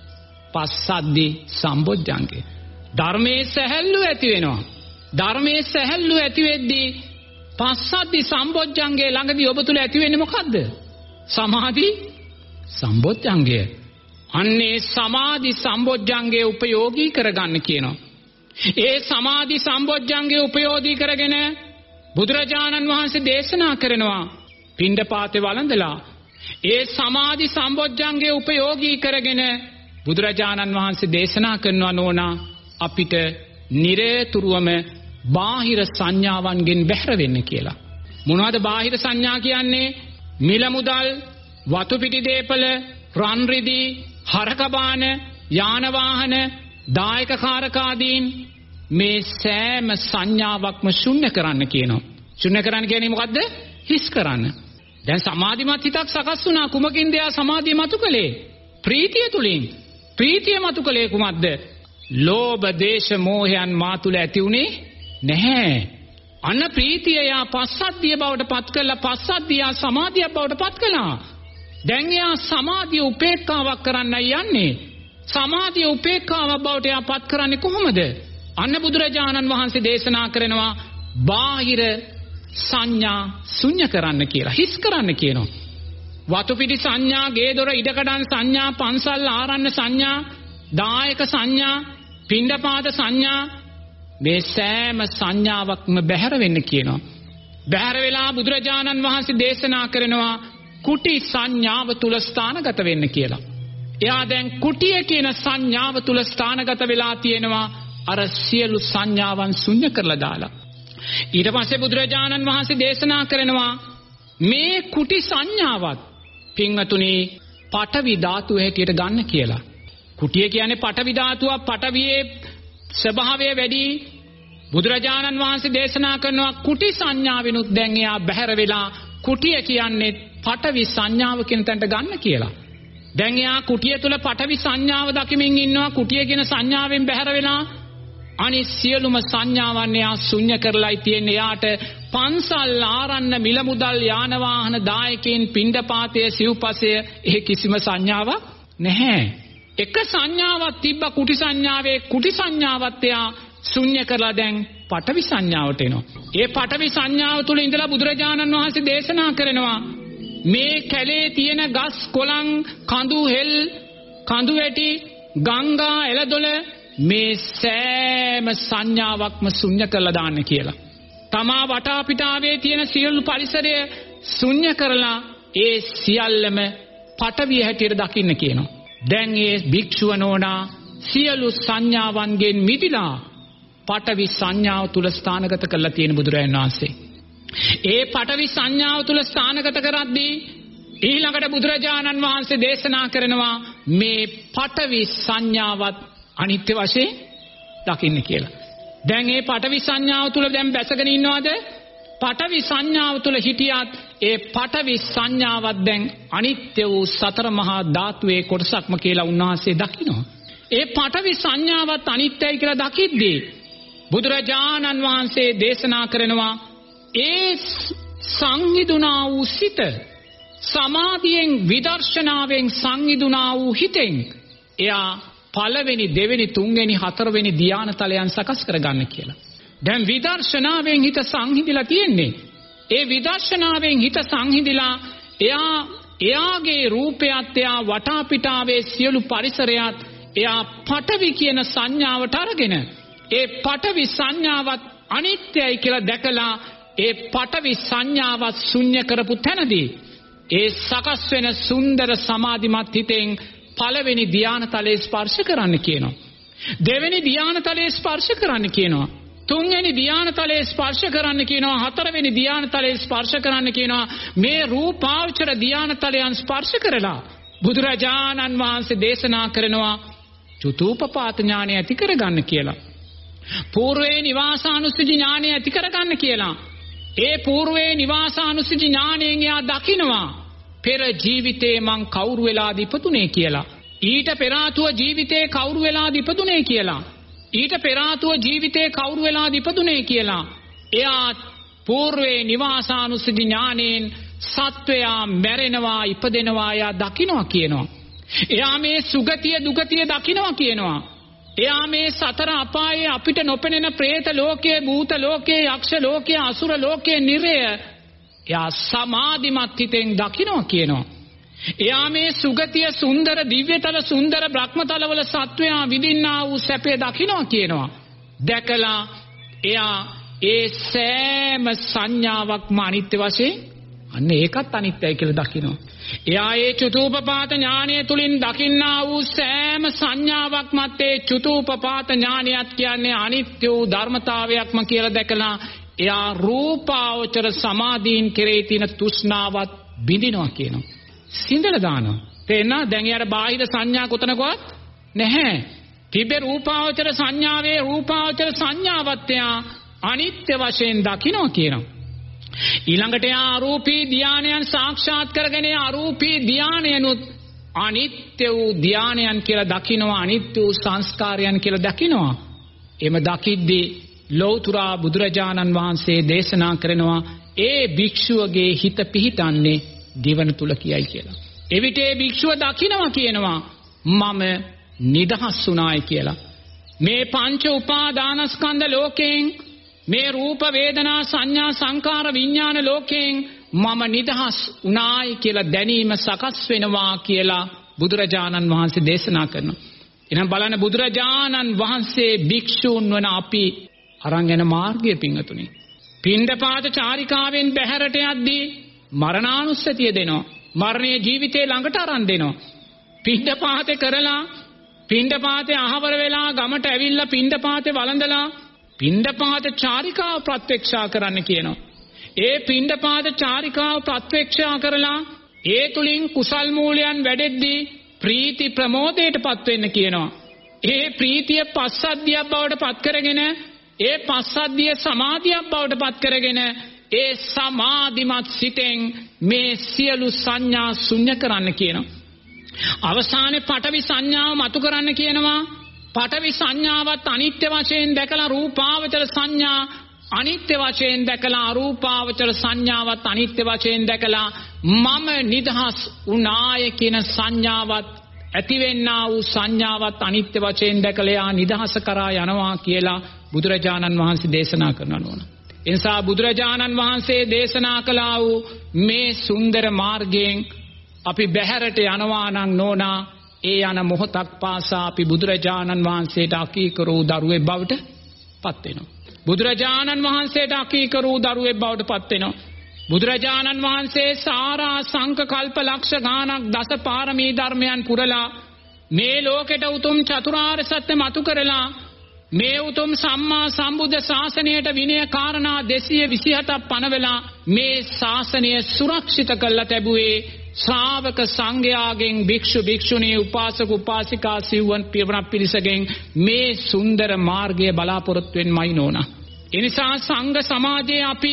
පස්සද්ධි සම්බොජ්ජංගය. ධර්මයේ සැහැල්ලුව ඇති වෙනවා. ධර්මයේ සැහැල්ලුව ඇති වෙද්දී පස්සද්ධි සම්බොජ්ජංගයේ ළඟදී ඔබ තුල ඇති වෙන්නේ මොකද්ද? සමාධි සම්බොජ්ජංගය. අන්නේ සමාධි සම්බොජ්ජංගයේ උපයෝගී කරගන්න කියනවා. ඒ සමාධි සම්බොජ්ජංගයේ උපයෝගී කරගෙන බුදුරජාණන් වහන්සේ දේශනා කරනවා පිණ්ඩපාතේ වළඳලා. ඒ සමාධි සම්බොජ්ජංගයේ උපයෝගී කරගෙන බුදුරජාණන් වහන්සේ දේශනා කරනවා නෝනා අපිට නිරේතුරුවම බාහිර සංඥාවන්ගෙන් බැහැර වෙන්න කියලා. මොනවද බාහිර සංඥා කියන්නේ? මිල මුදල්, වතු පිටි දීපල, රන් රිදී, හරකබාන, යාන වාහන, දායක කාරකාදීන් මේ සෑම සංඥාවක්ම ශුන්‍ය කරන්න කියනවා. ශුන්‍ය කරන්න කියන්නේ මොකද්ද? හිස් කරන්න. දැන් සමාධිමත් හිතක් සකස් වුණා. කුමකින්ද යා සමාධිය මතු කළේ? ප්‍රීතිය තුලින්. ප්‍රීතිය මතු කළේ කුමක්ද? ලෝභ, දේශ, මෝහයන් මා තුල ඇති උනේ නැහැ. අන්න ප්‍රීතිය යා පස්සද්ධිය බවට පත් කළා. පස්සද්ධිය සමාධිය බවට පත් කළා. දැන් යා සමාධිය උපේක්ඛාවක් කරන්නයි යන්නේ. සමාධිය උපේක්ඛාවක් බවට යා පත් කරන්නේ කොහොමද? අන්න බුදුරජාණන් වහන්සේ දේශනා කරනවා බාහිර සංඥා ශුන්‍ය කරන්න කියලා. හිස් කරන්න කියනවා. වතුපිටි සංඥා, ගේ දොර ඉඩකඩම් සංඥා, පන්සල් ආරණ්‍ය සංඥා, දායක සංඥා, පිණ්ඩපාත සංඥා මේ සෑම සංඥාවක්ම බැහැර වෙන්න කියනවා. බැහැර වෙලා බුදුරජාණන් වහන්සේ දේශනා කරනවා කුටි සංඥාව තුල ස්ථානගත වෙන්න කියලා. එයා දැන් කුටිය කියන සංඥාව තුල ස්ථානගත වෙලා තියෙනවා. අර සියලු සංඥාවන් ශුන්‍ය කරලා දාලා. ඊට පස්සේ බුදුරජාණන් වහන්සේ දේශනා කරනවා මේ කුටි සංඥාවත් පින්වතුනි පඨවි ධාතුව හැටියට ගන්න කියලා. කුටිය කියන්නේ පඨවි ධාතුව. පඨවියේ ස්වභාවය වැඩි. බුදුරජාණන් වහන්සේ දේශනා කරනවා කුටි සංඥාවිනුත් දැන් එයා බැහැර වෙලා කුටිය කියන්නේ පඨවි සංඥාව කියන තැනට ගන්න කියලා. දැන් එයා කුටිය තුල පඨවි සංඥාව දකිමින් ඉන්නවා. කුටිය කියන සංඥාවෙන් බැහැර වෙලා අනිත් සියලුම සංඥාවන් එයා ශුන්‍ය කරලායි තියෙන්නේ. එයාට පන්සල් ආරණ්‍ය මිල මුදල් යාන වාහන දායකයන් පිණ්ඩපාතය සිව්පසය ඒ කිසිම සංඥාවක් නැහැ. එක සංඥාවක් තිබ්බ කුටි සංඥාවේ කුටි සංඥාවත් එයා ශුන්‍ය කරලා දැන් පඨවි සංඥාවට එනවා. ඒ පඨවි සංඥාව තුළ ඉඳලා බුදුරජාණන් වහන්සේ දේශනා කරනවා මේ කැලේ තියෙන ගස් කොළන් කඳු හෙල් කඳු වැටි ගංගා එළදොළ මේ සෑම සංඥාවක්ම ශුන්‍ය කරලා දාන්න කියලා. තමා වටා පිටාවේ තියෙන සියලු පරිසරය ශුන්‍ය කරලා ඒ සියල්ලම පඨවිය හැටියට දකින්න කියනවා. දැන් ඒ භික්ෂුව නෝනා සියලු සංඥාවන්ගෙන් මිදිලා පඨවි සංඥාව තුල ස්ථානගත කරලා තියෙන බුදුරජාණන් වහන්සේ. ඒ පඨවි සංඥාව තුල ස්ථානගත කරද්දී ඊළඟට බුදුරජාණන් වහන්සේ දේශනා කරනවා මේ පඨවි සංඥාවත් අනිත්‍ය වශයෙන් දකින්න කියලා. දැන් මේ පඨවි සංඥාව තුල දැන් බැසගෙන ඉන්නවද? පඨවි සංඥාව තුල හිටියත් ඒ පඨවි සංඥාවත් දැන් අනිත්‍ය වූ සතර මහා ධාතුවේ කොටසක්ම කියලා උන්වහන්සේ දකිනවා. ඒ පඨවි සංඥාවත් අනිත්‍යයි කියලා දකිද්දී බුදුරජාණන් වහන්සේ දේශනා කරනවා ඒ සංහිඳුනා වූ සිත සමාධියෙන් විදර්ශනාවෙන් සංහිඳුනා වූ හිතෙන් එයා පළවෙනි දෙවෙනි තුන්වෙනි හතරවෙනි ධානතලයන් සකස් කරගන්න කියලා. දැන් විදර්ශනාවෙන් හිත සංහිඳිලා තියෙන්නේ. ඒ විදර්ශනාවෙන් හිත සංහිඳිලා එයා එයාගේ රූපයත් එයා වටා පිටාවේ සියලු පරිසරයත් එයා පඨවි කියන සංඥාවට අරගෙන ඒ පඨවි සංඥාවත් අනිත්‍යයි කියලා දැකලා ඒ පඨවි සංඥාවත් ශුන්‍ය කරපු තැනදී ඒ සකස් වෙන සුන්දර සමාධිමත් හිතෙන් පළවෙනි ධානතලයේ ස්පර්ශ කරන්න කියනවා. දෙවෙනි ධානතලයේ ස්පර්ශ කරන්න කියනවා. තුන්වෙනි ධානතලයේ ස්පර්ශ කරන්න කියනවා. හතරවෙනි ධානතලයේ ස්පර්ශ කරන්න කියනවා. මේ රූපාවචර ධානතලයන් ස්පර්ශ කරලා බුදුරජාණන් වහන්සේ දේශනා කරනවා චුතූපපාත ඥානය ඇති කරගන්න කියලා. పూర్වේ නිවාසානුස්සති ඥානය ඇති කරගන්න කියලා. ඒ పూర్වේ නිවාසානුස්සති ඥාණයෙන් යා දකිනවා පෙර ජීවිතේ මං කවුරු වෙලාද ඉපදුනේ කියලා. ඊට පෙර ආතුව ජීවිතේ කවුරු වෙලාද ඉපදුනේ කියලා. ඊට පෙර ආතුව ජීවිතේ කවුරු වෙලාද ඉපදුනේ කියලා. එයා పూర్වේ නිවාසානුස්සති ඥාණයෙන් සත්වයා මැරෙනවා ඉපදෙනවා යා දකිනවා කියනවා. එයා මේ සුගතිය දුගතිය දකිනවා කියනවා. එයා මේ සතර අපායේ අපිට නොපෙනෙන പ്രേත ලෝකයේ භූත ලෝකයේ යක්ෂ ලෝකයේ අසුර ලෝකයේ නිරය එයා සමාධිමත් හිතෙන් දකිනවා කියනවා. එයා මේ සුගතිය සුන්දර දිව්‍යතල සුන්දර බ්‍රහ්මතලවල සත්වයා විඳින්නා වූ සැපේ දකිනවා කියනවා. දැකලා එයා ඒ සෑම සංඥාවක්ම අනිත්‍ය වශයෙන් අන්න ඒකත් අනිත්‍යයි කියලා දකිනවා. එයා ඒ චුතූපපාත ඥානය තුලින් දකින්නා වූ සෑම සංඥාවක් මැත්තේ චුතූපපාත ඥානයත් කියන්නේ අනිත්‍ය වූ ධර්මතාවයක්ම කියලා දැකලා එයා රූපාවචර සමාධීන් කෙරේ තියෙන තෘෂ්ණාවත් බිඳිනවා කියනවා. සිඳලා දානවා. තේරෙනා? දැන් යාර බාහිර සංඥා කොතනකවත් නැහැ. තිබේ රූපාවචර සංඥාවේ රූපාවචර සංඥාවත් එයා අනිත්‍ය වශයෙන් දකිනවා කියනවා. ඊළඟට යා අරූපී ධානයන් සාක්ෂාත් කරගෙන අරූපී ධානයනුත් අනිත්‍ය වූ ධානයන් කියලා දකිනවා අනිත්‍ය වූ සංස්කාරයන් කියලා දකිනවා. එම දකිද්දී ලෞතුරා බුදුරජාණන් වහන්සේ දේශනා කරනවා ඒ භික්ෂුවගේ හිත පිහිටන්නේ දිවන තුල කියයි කියලා. එවිට ඒ භික්ෂුව දකිනවා කියනවා මම නිදහස් වුණායි කියලා. මේ පංච උපාදානස්කන්ධ ලෝකයෙන් මේ රූප වේදනා සංඥා සංකාර විඥාන ලෝකයෙන් මම නිදහස් උනායි කියලා දැනීම සකස් වෙනවා කියලා බුදුරජාණන් වහන්සේ දේශනා කරනවා. එහෙනම් බලන්න බුදුරජාණන් වහන්සේ භික්ෂූන් වන අපි අරන් යන මාර්ගය පිංගතුනි. පින්ඩපාත චාරිකාවෙන් බැහැරට යද්දී මරණානුස්සතිය දෙනවා. මරණයේ ජීවිතේ ළඟට අරන් දෙනවා. පින්ඩපාතේ කරලා පින්ඩපාතේ අහවර වෙලා ගමට ඇවිල්ලා පින්ඩපාතේ වළඳලා පින්ඩපාත චාරිකාව ප්‍රත්‍යක්ෂා කරන්න කියනවා. ඒ පින්ඩපාත චාරිකාව ප්‍රත්‍යක්ෂා කරලා ඒ තුලින් කුසල් මූලයන් වැඩෙද්දී ප්‍රීති ප්‍රමෝදයටපත් වෙන්න කියනවා. ඒ ප්‍රීතිය පස්සද්ධියක් බවට පත් කරගෙන ඒ පස්සද්ධිය සමාධියක් බවට පත් කරගෙන ඒ සමාධිමත් සිතෙන් මේ සියලු සංඥා ශුන්‍ය කරන්න කියනවා. අවසානයේ පඨවි සංඥාව මතු කරන්න කියනවා. පඨවි සංඥාවත් අනිත්‍ය වශයෙන් දැකලා රූපාවචර සංඥා අනිත්‍ය වශයෙන් දැකලා අරූපාවචර සංඥාවත් අනිත්‍ය වශයෙන් දැකලා මම නිදහස් උනාය කියන සංඥාවත් ඇතිවෙන්නා වූ සංඥාවත් අනිත්‍ය වශයෙන් දැකලා නිදහස කරා යනවා කියලා බුදුරජාණන් වහන්සේ දේශනා කරනවා. ඒ නිසා බුදුරජාණන් වහන්සේ දේශනා කළා වූ මේ සුන්දර මාර්ගයෙන් අපි බැහැරට යනවා නම් නෝනා ඒ යන මොහොතක් පාසා අපි බුදුරජාණන් වහන්සේට අකීකරු දරුවෙක් බවට පත් වෙනවා. බුදුරජාණන් වහන්සේට අකීකරු දරුවෙක් බවට පත් වෙනවා. බුදුරජාණන් වහන්සේ සාරා සංක කල්ප ලක්ෂ ගානක් දස පාරමී ධර්මයන් පුරලා මේ ලෝකෙට උතුම් චතුරාර්ය සත්‍ය මතු කරලා මේ උතුම් සම්මා සම්බුද්ධ ශාසනයට විනය කාරණා දෙසිය විසිහතක් පනවලා මේ ශාසනය සුරක්ෂිත කරලා තිබුවේ ශ්‍රාවක සංඝයාගෙන් භික්ෂු භික්ෂුණී උපාසක උපාසිකා සිව්වන් පියවරක් පිරිසගෙන් මේ සුන්දර මාර්ගය බලාපොරොත්තු වෙන්නයි නෝනා. ඒ නිසා සංඝ සමාජයේ අපි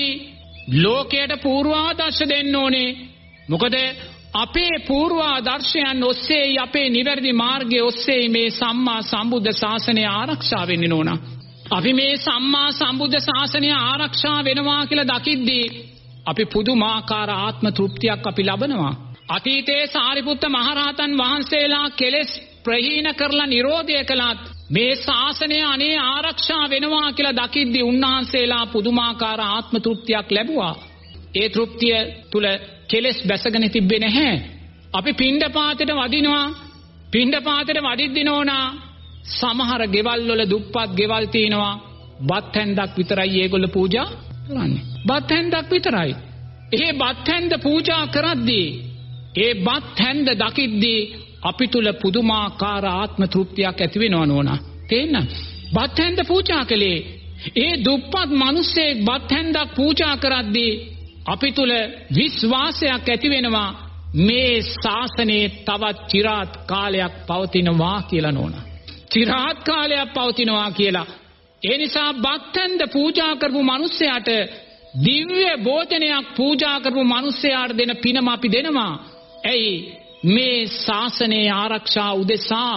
ලෝකයට පූර්වාදර්ශ දෙන්න ඕනේ. මොකද අපේ පූර්වාදර්ශයන් ඔස්සේ අපේ නිවැරදි මාර්ගයේ ඔස්සේ මේ සම්මා සම්බුද්ධ ශාසනය ආරක්ෂා වෙන්න නෝනා. අපි මේ සම්මා සම්බුද්ධ ශාසනය ආරක්ෂා වෙනවා කියලා දකිද්දී අපි පුදුමාකාර ආත්ම තෘප්තියක් අපි ලබනවා. අතීතයේ සාරිපුත්ත මහරහතන් වහන්සේලා කෙලෙස් ප්‍රහීන කරලා නිරෝධය කළත් මේ ශාසනය අනේ ආරක්ෂා වෙනවා කියලා දකිද්දී උන්වහන්සේලා පුදුමාකාර ආත්ම තෘප්තියක් ලැබුවා. ඒ තෘප්තිය තුල කෙලෙස් බැසගෙන තිබ්බේ නැහැ. අපි පින්ඩපාතේට වදිනවා. පින්ඩපාතේට වදිද්දී නෝනා සමහර ගෙවල් වල දුප්පත් ගෙවල් තිනවා. බත් හැන්දක් විතරයි ඒගොල්ලෝ පූජා කරන්නේ. බත් හැන්දක් විතරයි. ඒ බත් හැන්ද පූජා කරද්දී ඒ බත් හැන්ද දකිද්දී අපි තුල පුදුමාකාර ආත්ම තෘප්තියක් ඇති වෙනවා නෝනා. තේන්න? බත් හැන්ද පූජා කළේ ඒ දුප්පත් මිනිස්සෙක් බත් හැන්දක් පූජා කරද්දී අපි තුල විශ්වාසයක් ඇති වෙනවා මේ ශාසනයේ තවත් চিරාත් කාලයක් පවතිනවා කියලා නෝන. চিරාත් කාලයක් පවතිනවා කියලා. ඒ නිසා භක්තන්ද පූජා කරපු මිනිසයාට දිව්‍ය භෝජනයක් පූජා කරපු මිනිසයාට දෙන පිනම අපි දෙනවා. ඇයි? මේ ශාසනයේ ආරක්ෂා උදෙසා.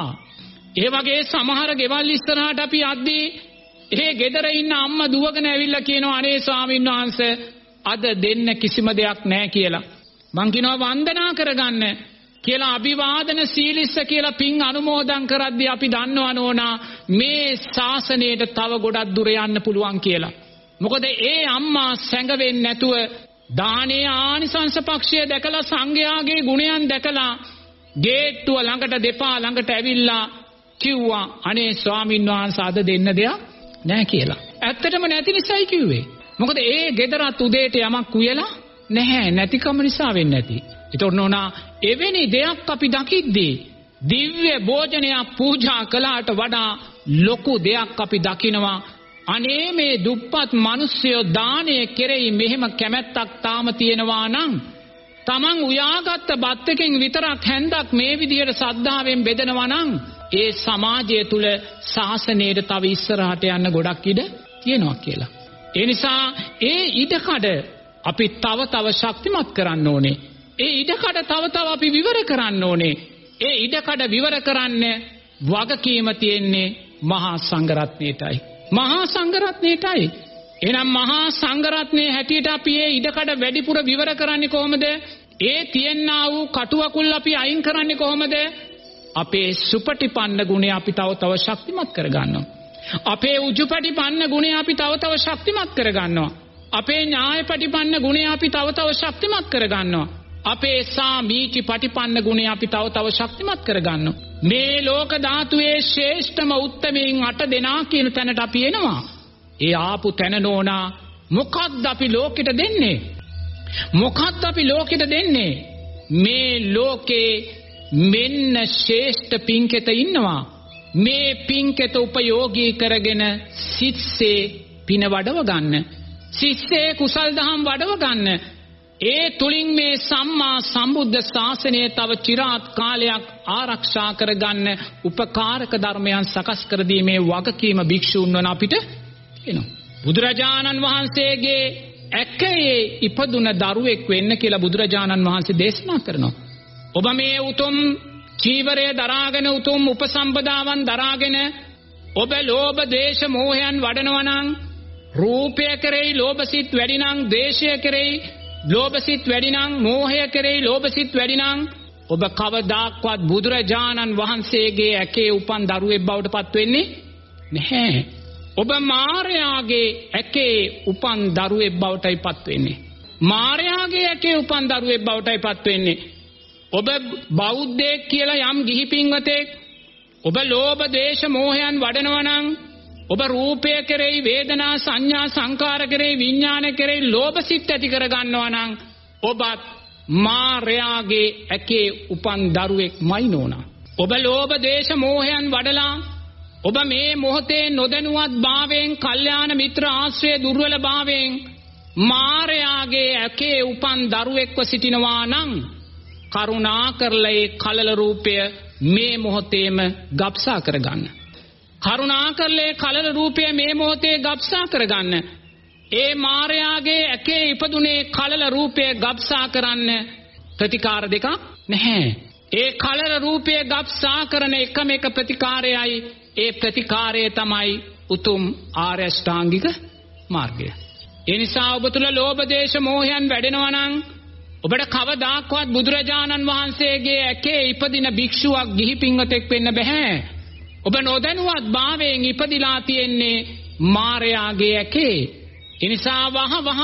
ඒ වගේ සමහර ගෙවල් ඉස්සරහට අපි යද්දී ඒ ගෙදර ඉන්න අම්මා දුවගෙන ඇවිල්ලා කියනවා අනේ ස්වාමීන් වහන්සේ අද දෙන්න කිසිම දෙයක් නැහැ කියලා. මං කියනවා වන්දනා කරගන්න කියලා අභිවාදන සීලිස්ස කියලා පින් අනුමෝදන් කරද්දී අපි දන්නවා නෝනා මේ ශාසනයට තව ගොඩක් දුර යන්න පුළුවන් කියලා. මොකද ඒ අම්මා සැඟවෙන්නේ නැතුව දානේ ආනිසංස පක්ෂය දැකලා සංඝයාගේ ගුණයන් දැකලා ගේට්ටුව ළඟට දෙපා ළඟට ඇවිල්ලා කිව්වා අනේ ස්වාමීන් වහන්සේ අද දෙන්න දෙයක් නැහැ කියලා. ඇත්තටම නැති නිසායි කිව්වේ. මොකද ඒ ගෙදරත් උදේට යමක් උයලා නැහැ නැතිකම නිසා වෙන්නේ නැති. ඒතොර නෝනා එවැනි දෙයක් අපි දකිද්දී දිව්‍ය භෝජනයක් පූජා කළාට වඩා ලොකු දෙයක් අපි දකිනවා. අනේ මේ දුප්පත් මිනිස්සුયો දානය කෙරෙහි මෙහෙම කැමැත්තක් තාම තියෙනවා නම් තමන් උයාගත්ත බත් එකෙන් විතරක් හැන්දක් මේ විදියට සද්ධාවෙන් බෙදනවා නම් ඒ සමාජය තුල ශාසනයට තව ඉස්සරහට යන්න ගොඩක් ඉඩ තියෙනවා කියලා. ඒ නිසා ඒ ඉඩකඩ අපි තව තව ශක්තිමත් කරන්න ඕනේ. ඒ ඉඩකඩ තව තව අපි විවර කරන්න ඕනේ. ඒ ඉඩකඩ විවර කරන්න වගකීම තියෙන්නේ මහා සංඝරත්නයටයි. මහා සංඝරත්නයටයි. එහෙනම් මහා සංඝරත්නයේ හැටියට අපි මේ ඉඩකඩ වැඩිපුර විවර කරන්නේ කොහොමද? ඒ තියෙනා වූ කටුවකුල් අපි අයින් කරන්නේ කොහොමද? අපේ සුපටිපන්න ගුණය අපි තව තව ශක්තිමත් කරගන්නවා. අපේ උජුපටිපන්න ගුණය අපි තව තව ශක්තිමත් කරගන්නවා. අපේ ඥායපටිපන්න ගුණය අපි තව තව ශක්තිමත් කරගන්නවා. අපේ සාමීචි පටිපන්න ගුණය අපි තව තව ශක්තිමත් කරගන්නවා. මේ ලෝක ධාතුවේ ශ්‍රේෂ්ඨම උත්තමයන් අට දෙනා කියන තැනට අපි එනවා. ඒ ආපු තැන නෝනා මොකක්ද අපි ලෝකෙට දෙන්නේ? මොකක්ද අපි ලෝකෙට දෙන්නේ? මේ ලෝකේ මෙන්න ශ්‍රේෂ්ඨ පින්කෙත ඉන්නවා. මේ පින්කෙත උපයෝගී කරගෙන සිත්සේ පින වඩව ගන්න. සිත්සේ කුසල් දහම් වඩව ගන්න. ඒ තුලින් මේ සම්මා සම්බුද්ධ ශාසනය තව চিරාත් කාලයක් ආරක්ෂා කරගන්න උපකාරක ධර්මයන් සකස් කර දීමේ වගකීම භික්ෂුන් වන අපිට එනවා. බුදුරජාණන් වහන්සේගේ ඇකයේ ඉපදුන දරුවෙක් වෙන්න කියලා බුදුරජාණන් වහන්සේ දේශනා කරනවා. ඔබ මේ උතුම් චීවරය දරාගෙන උතුම් උපසම්පදාවන් දරාගෙන ඔබ ලෝභ දේශ මෝහයන් වඩනවා නම් රූපය කෙරෙහි ලෝභසිත වැඩි නම් ද්වේෂය කෙරෙහි ලෝභසිත වැඩි නම් මෝහය කෙරෙහි ලෝභසිත වැඩි නම් ඔබ කවදාක්වත් බුදුරජාණන් වහන්සේගේ ඇකේ උපන් දරුවෙක් බවට පත් වෙන්නේ නැහැ. ඔබ මාර්යාගේ ඇකේ උපන් දරුවෙක් බවටයි පත් වෙන්නේ. මාර්යාගේ ඇකේ උපන් දරුවෙක් බවටයි පත් වෙන්නේ. ඔබ බෞද්ධයෙක් කියලා යම් ගිහි පින්වතෙක් ඔබ ලෝභ දේශ මෝහයන් වඩනවා නම් ඔබ රූපය කෙරෙහි වේදනා සංඥා සංකාර කෙරෙහි විඥාන කෙරෙහි ලෝභසිත ඇති කර ගන්නවා නම් ඔබත් මාර්යාගේ ඇකේ උපන් දරුවෙක්මයි නෝනා. ඔබ ලෝභ දේශ මෝහයන් වඩලා ඔබ මේ මොහොතේ නොදැනුවත් භාවයෙන් කල්යාණ මිත්‍ර ආශ්‍රය දුර්වල භාවයෙන් මාර්යාගේ ඇකේ උපන් දරුවෙක්ව සිටිනවා නම් කරුණා කරලා ඒ කලල රූපය මේ මොහොතේම ගබ්සා කරගන්න. කරුණා කරලා කලල රූපය මේ මොහොතේ ගබ්සා කරගන්න. ඒ මාර්යාගේ ඇකේ ඉපදුනේ කලල රූපය ගබ්සා කරන්න ප්‍රතිකාර දෙකක් නැහැ. ඒ කලල රූපය ගබ්සා කරන එකම එක ප්‍රතිකාරයයි. ඒ ප්‍රතිකාරය තමයි උතුම් ආර්ය අෂ්ටාංගික මාර්ගය. ඒ නිසා ඔබ තුල ලෝභ දේශ මෝහයන් වැඩෙනවා නම් ඔබට කවදාක්වත් බුදුරජාණන් වහන්සේගේ ඇකේ ඉපදින භික්ෂුවක් ගිහි පින්වතෙක් වෙන්න බෑ. ඔබ නොදැනුවත් භාවයෙන් ඉපදිලා තියෙන්නේ මාර්යාගේ ඇකේ. ඒ නිසා වහ වහ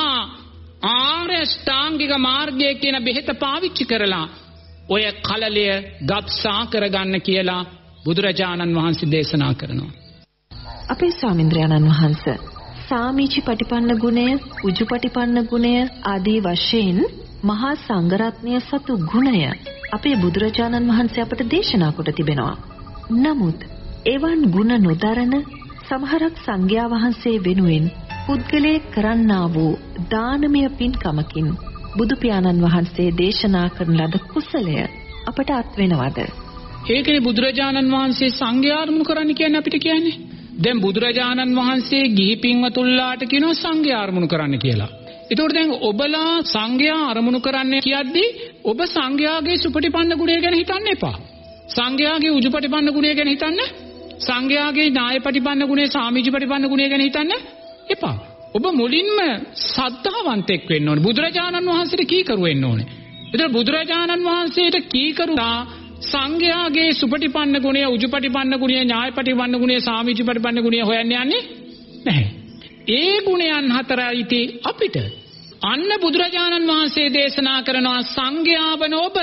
ආර්ය අෂ්ටාංගික මාර්ගය කියන බෙහෙත පාවිච්චි කරලා ඔය කලලය ගබ්සා කරගන්න කියලා බුදුරජාණන් වහන්සේ දේශනා කරනවා. අපේ ස්වාමීන්ද්‍රයන්න් වහන්සේ සාමීචි පටිපන්න ගුණය, උජුපටිපන්න ගුණය ආදී වශයෙන් මහා සංඝරත්නය සතු ගුණය අපේ බුදුරජාණන් වහන්සේ අපට දේශනා කොට තිබෙනවා. නමුත් එවන් ගුණ නොදරන සමහරක් සංඝයා වහන්සේ වෙනුවෙන් පුද්ගලයෙක් කරන්නා වූ දානමය පින්කමකින් බුදු පියාණන් වහන්සේ දේශනා කරන ලද කුසලය අපට අත් වෙනවද? ඒකනේ බුදුරජාණන් වහන්සේ සංඝයා අරමුණු කරන්න කියන්නේ අපිට කියන්නේ. දැන් බුදුරජාණන් වහන්සේ ගිහි පින්වතුන්ලාට කියනවා සංඝයා අරමුණු කරන්න කියලා. ඒතකොට දැන් ඔබලා සංඝයා අරමුණු කරන්න කියද්දී ඔබ සංඝයාගේ සුපටිපන්න ගුණය ගැන හිතන්න එපා. සංඝයාගේ උජුපටිපන්න ගුණය ගැන හිතන්න. සංඝයාගේ ඥායපටිපන්න ගුණය, සාමීචිපටිපන්න ගුණය ගැන හිතන්න එපා. ඔබ මුලින්ම සද්ධාවන්තෙක් වෙන්න ඕනේ. බුදුරජාණන් වහන්සේට කීකරු වෙන්න ඕනේ. ඒතර බුදුරජාණන් වහන්සේට කීකරුලා සංඝයාගේ සුපටිපන්න ගුණය, උජුපටිපන්න ගුණය, ඥායපටිපන්න ගුණය, සාමීචිපටිපන්න ගුණය හොයන්න යන්නේ නැහැ. ඒ ගුණයන් හතරයි අපිට. අන්න බුදුරජාණන් වහන්සේ දේශනා කරනවා සංඝයාවන ඔබ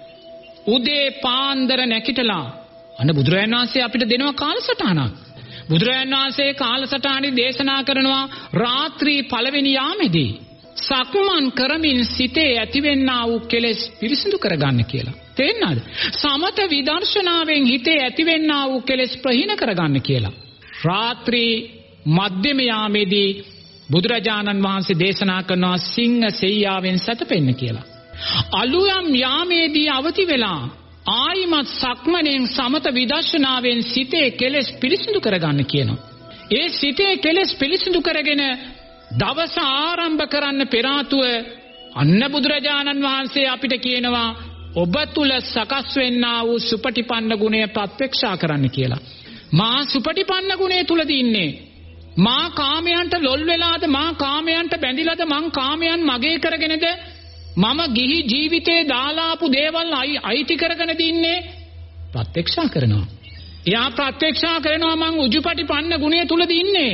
උදේ පාන්දර නැකිටලා අන්න බුදුරජාණන් වහන්සේ අපිට දෙනවා කාලසටහනක්. බුදුරජාණන් වහන්සේ කාලසටහනේ දේශනා කරනවා රාත්‍රී පළවෙනි යාමේදී සක්මන් කරමින් සිතේ ඇතිවෙන්නා වූ කෙලෙස් පිරිසිදු කරගන්න කියලා. තේරෙනවද? සමත විදර්ශනාවෙන් හිතේ ඇතිවෙන්නා වූ කෙලෙස් ප්‍රහීන කරගන්න කියලා. රාත්‍රී මධ්‍යම යාමේදී බුදුරජාණන් වහන්සේ දේශනා කරනවා සිංහ සෙයියාවෙන් සැතපෙන්න කියලා. අලුයම් යාමේදී අවදි වෙලා ආයිමත් සක්මණෙන් සමත විදර්ශනාවෙන් සිතේ කෙලෙස් පිරිසිදු කරගන්න කියනවා. ඒ සිතේ කෙලෙස් පිරිසිදු කරගෙන දවස ආරම්භ කරන්න පෙර ආතුව අන්න බුදුරජාණන් වහන්සේ අපිට කියනවා ඔබ තුල සකස් වෙන්නා වූ සුපටිපන්න ගුණය ප්‍රත්‍යක්ෂා කරන්න කියලා. මා සුපටිපන්න ගුණය තුලදී ඉන්නේ. මා කාමයන්ට ලොල් වෙලාද, මා කාමයන්ට බැඳිලාද, මං කාමයන් මගේ කරගෙනද මම ගිහි ජීවිතේ දාලාපු දේවල් අයිති කරගෙනද ඉන්නේ? ප්‍රත්‍යක්ෂා කරනවා. එයා ප්‍රත්‍යක්ෂා කරනවා මං උජුපටිපන්න ගුණය තුලදී ඉන්නේ.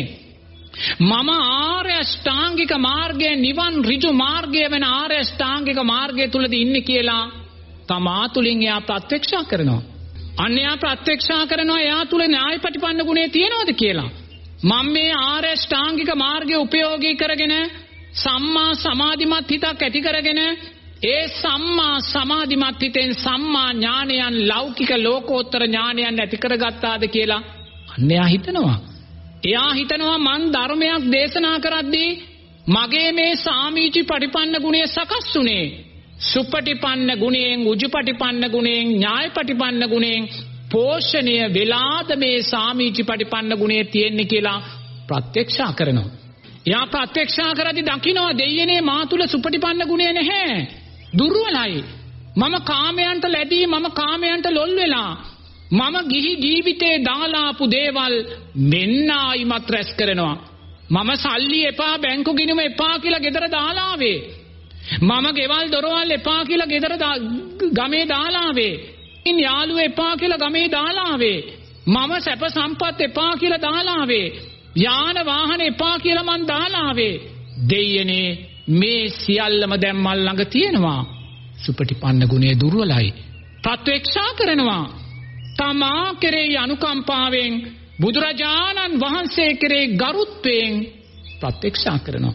මම ආර්ය අෂ්ටාංගික මාර්ගයේ නිවන් ඍජු මාර්ගය වෙන ආර්ය අෂ්ටාංගික මාර්ගය තුලදී ඉන්නේ කියලා තමා තුලින් එයා ප්‍රත්‍යක්ෂා කරනවා. අන්‍යයා ප්‍රත්‍යක්ෂා කරනවා එයා තුල න්‍යායපටිපන්න ගුණය තියෙනවද කියලා. මම මේ ආර්ය අෂ්ටාංගික මාර්ගය උපයෝගී කරගෙන සම්මා සමාධිමත් හිතක් ඇති කරගෙන ඒ සම්මා සමාධිමත් හිතෙන් සම්මා ඥානයන් ලෞකික ලෝකෝත්තර ඥානයන් ඇති කරගත්තාද කියලා අන්‍යයා හිතනවා. එයා හිතනවා මං ධර්මයක් දේශනා කරද්දී මගේ මේ සාමීචි පටිපන්න ගුණය සකස් වුණේ සුපටිපන්න ගුණයෙන්, උජුපටිපන්න ගුණයෙන්, ඥායපටිපන්න ගුණයෙන් පෝෂණය වෙලාද මේ සාමීචි පටිපන්න ගුණය තියෙන්නේ කියලා ප්‍රත්‍යක්ෂා කරනවා. එයා ප්‍රත්‍යක්ෂා කරද්දී දකිනවා දෙයනේ මා තුල සුපටිපන්න ගුණය නැහැ. දුර්වලයි. මම කාමයන්ට ලැබී මම කාමයන්ට ලොල් වෙලා මම ගිහි ජීවිතේ දාලාපු දේවල් මෙන්න ආයිමත් රැස් කරනවා. මම සල්ලි එපා, බැංකු ගිණුම එපා කියලා ගෙදර දාලා ආවේ. මම ගෙවල් දොරවල් එපා කියලා ගෙදර ගමේ දාලා ආවේ. ඉන් යාළුවෝ එපා කියලා ගමේ දාලා ආවේ. මම සැප සම්පත් එපා කියලා දාලා ආවේ. යාන වාහන එපා කියලා මං දාලා ආවේ. දෙයනේ මේ සියල්ලම දැන් මල් ළඟ තියෙනවා. සුපටිපන්න ගුණය දුර්වලයි. ප්‍රත්‍යක්ෂා කරනවා. තමා කෙරෙහි අනුකම්පාවෙන් බුදුරජාණන් වහන්සේ කෙරෙහි ගරුත්වයෙන් ප්‍රත්‍යක්ෂා කරනවා.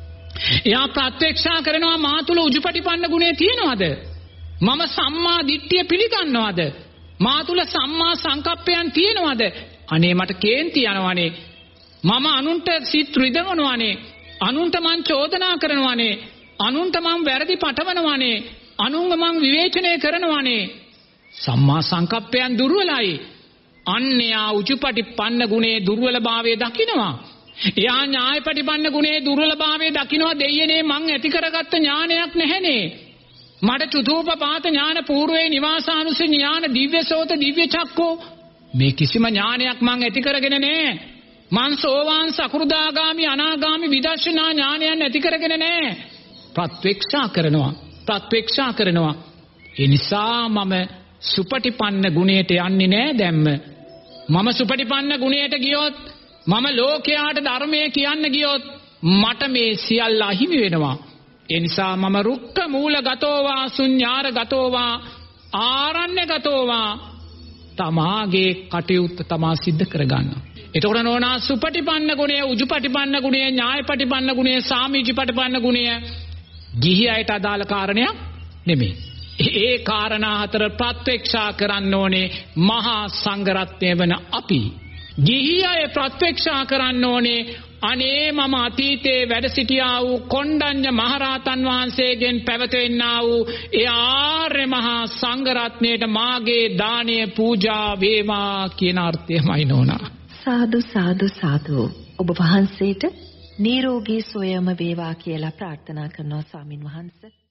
එයා ප්‍රත්‍යක්ෂා කරනවා මා තුල උජුපටිපන්න ගුණය තියෙනවද? මම සම්මා දිට්ඨිය පිළිගන්නවද? මා තුල සම්මා සංකප්පයන් තියෙනවද? අනේ මට කේන්ති යනවනේ. මම අනුන්ට සිත් රිදවනවනේ. අනුන්ට මං චෝදනා කරනවනේ. අනුන්ට මං වැරදි පටවනවනේ. අනුන්ව මං විවේචනය කරනවනේ. සම්මා සංකප්පයන් දුර්වලයි. අන්‍යයා උජුපටිපන්න ගුණේ දුර්වලභාවය දකිනවා. එයා ඥායපටිපන්න ගුණේ දුර්වලභාවය දකිනවා. දෙයනේ මං ඇති කරගත්ත ඥානයක් නැහැනේ. මට චුතූපපාත ඥාන, పూర్වේ නිවාසානුසය ඥාන, දිව්‍යසෝත, දිව්‍ය චක්කෝ මේ කිසිම ඥානයක් මං ඇති කරගෙන නැහැ. මං සෝවාන්, සකෘදාගාමි, අනාගාමි විදර්ශනා ඥානයන් ඇති කරගෙන නැහැ. ප්‍රත්‍යක්ෂා කරනවා. ප්‍රත්‍යක්ෂා කරනවා. ඒ නිසා මම සුපටිපන්න ගුණයට යන්නේ නැහැ දැම්ම. මම සුපටිපන්න ගුණයට ගියොත්, මම ලෝකයාට ධර්මය කියන්න ගියොත් මට මේ සියල්ල අහිමි වෙනවා. ඒ නිසා මම රුක්ක මූලගතෝවා, ශුඤ්ඤාරගතෝවා, ආරණ්‍යගතෝවා තමාගේ කටයුත්ත තමා සිද්ධ කරගන්නවා. එතකොට නෝනා සුපටිපන්න ගුණය, උජුපටිපන්න ගුණය, ඥායපටිපන්න ගුණය, සාමීචිපටිපන්න ගුණය ගිහි අයට අදාළ කාරණයක් නෙමෙයි. ඒ කාරණා හතර ප්‍රත්‍යක්ෂා කරන්න ඕනේ මහා සංඝරත්නය වෙන අපි. ගිහි අය ප්‍රත්‍යක්ෂා කරන්න ඕනේ අනේ මම අතීතයේ වැඩ සිටියා වූ කොණ්ඩඤ්ඤ මහරහතන් වහන්සේගෙන් පැවතෙන්නා වූ ඒ ආර්ය මහා සංඝ රත්නයට මාගේ දානය පූජා වේවා කියන අර්ථයමයි නෝනා. සාදු සාදු සාදු. ඔබ වහන්සේට නිරෝගී සුවයම වේවා කියලා ප්‍රාර්ථනා කරනවා ස්වාමින් වහන්සේ.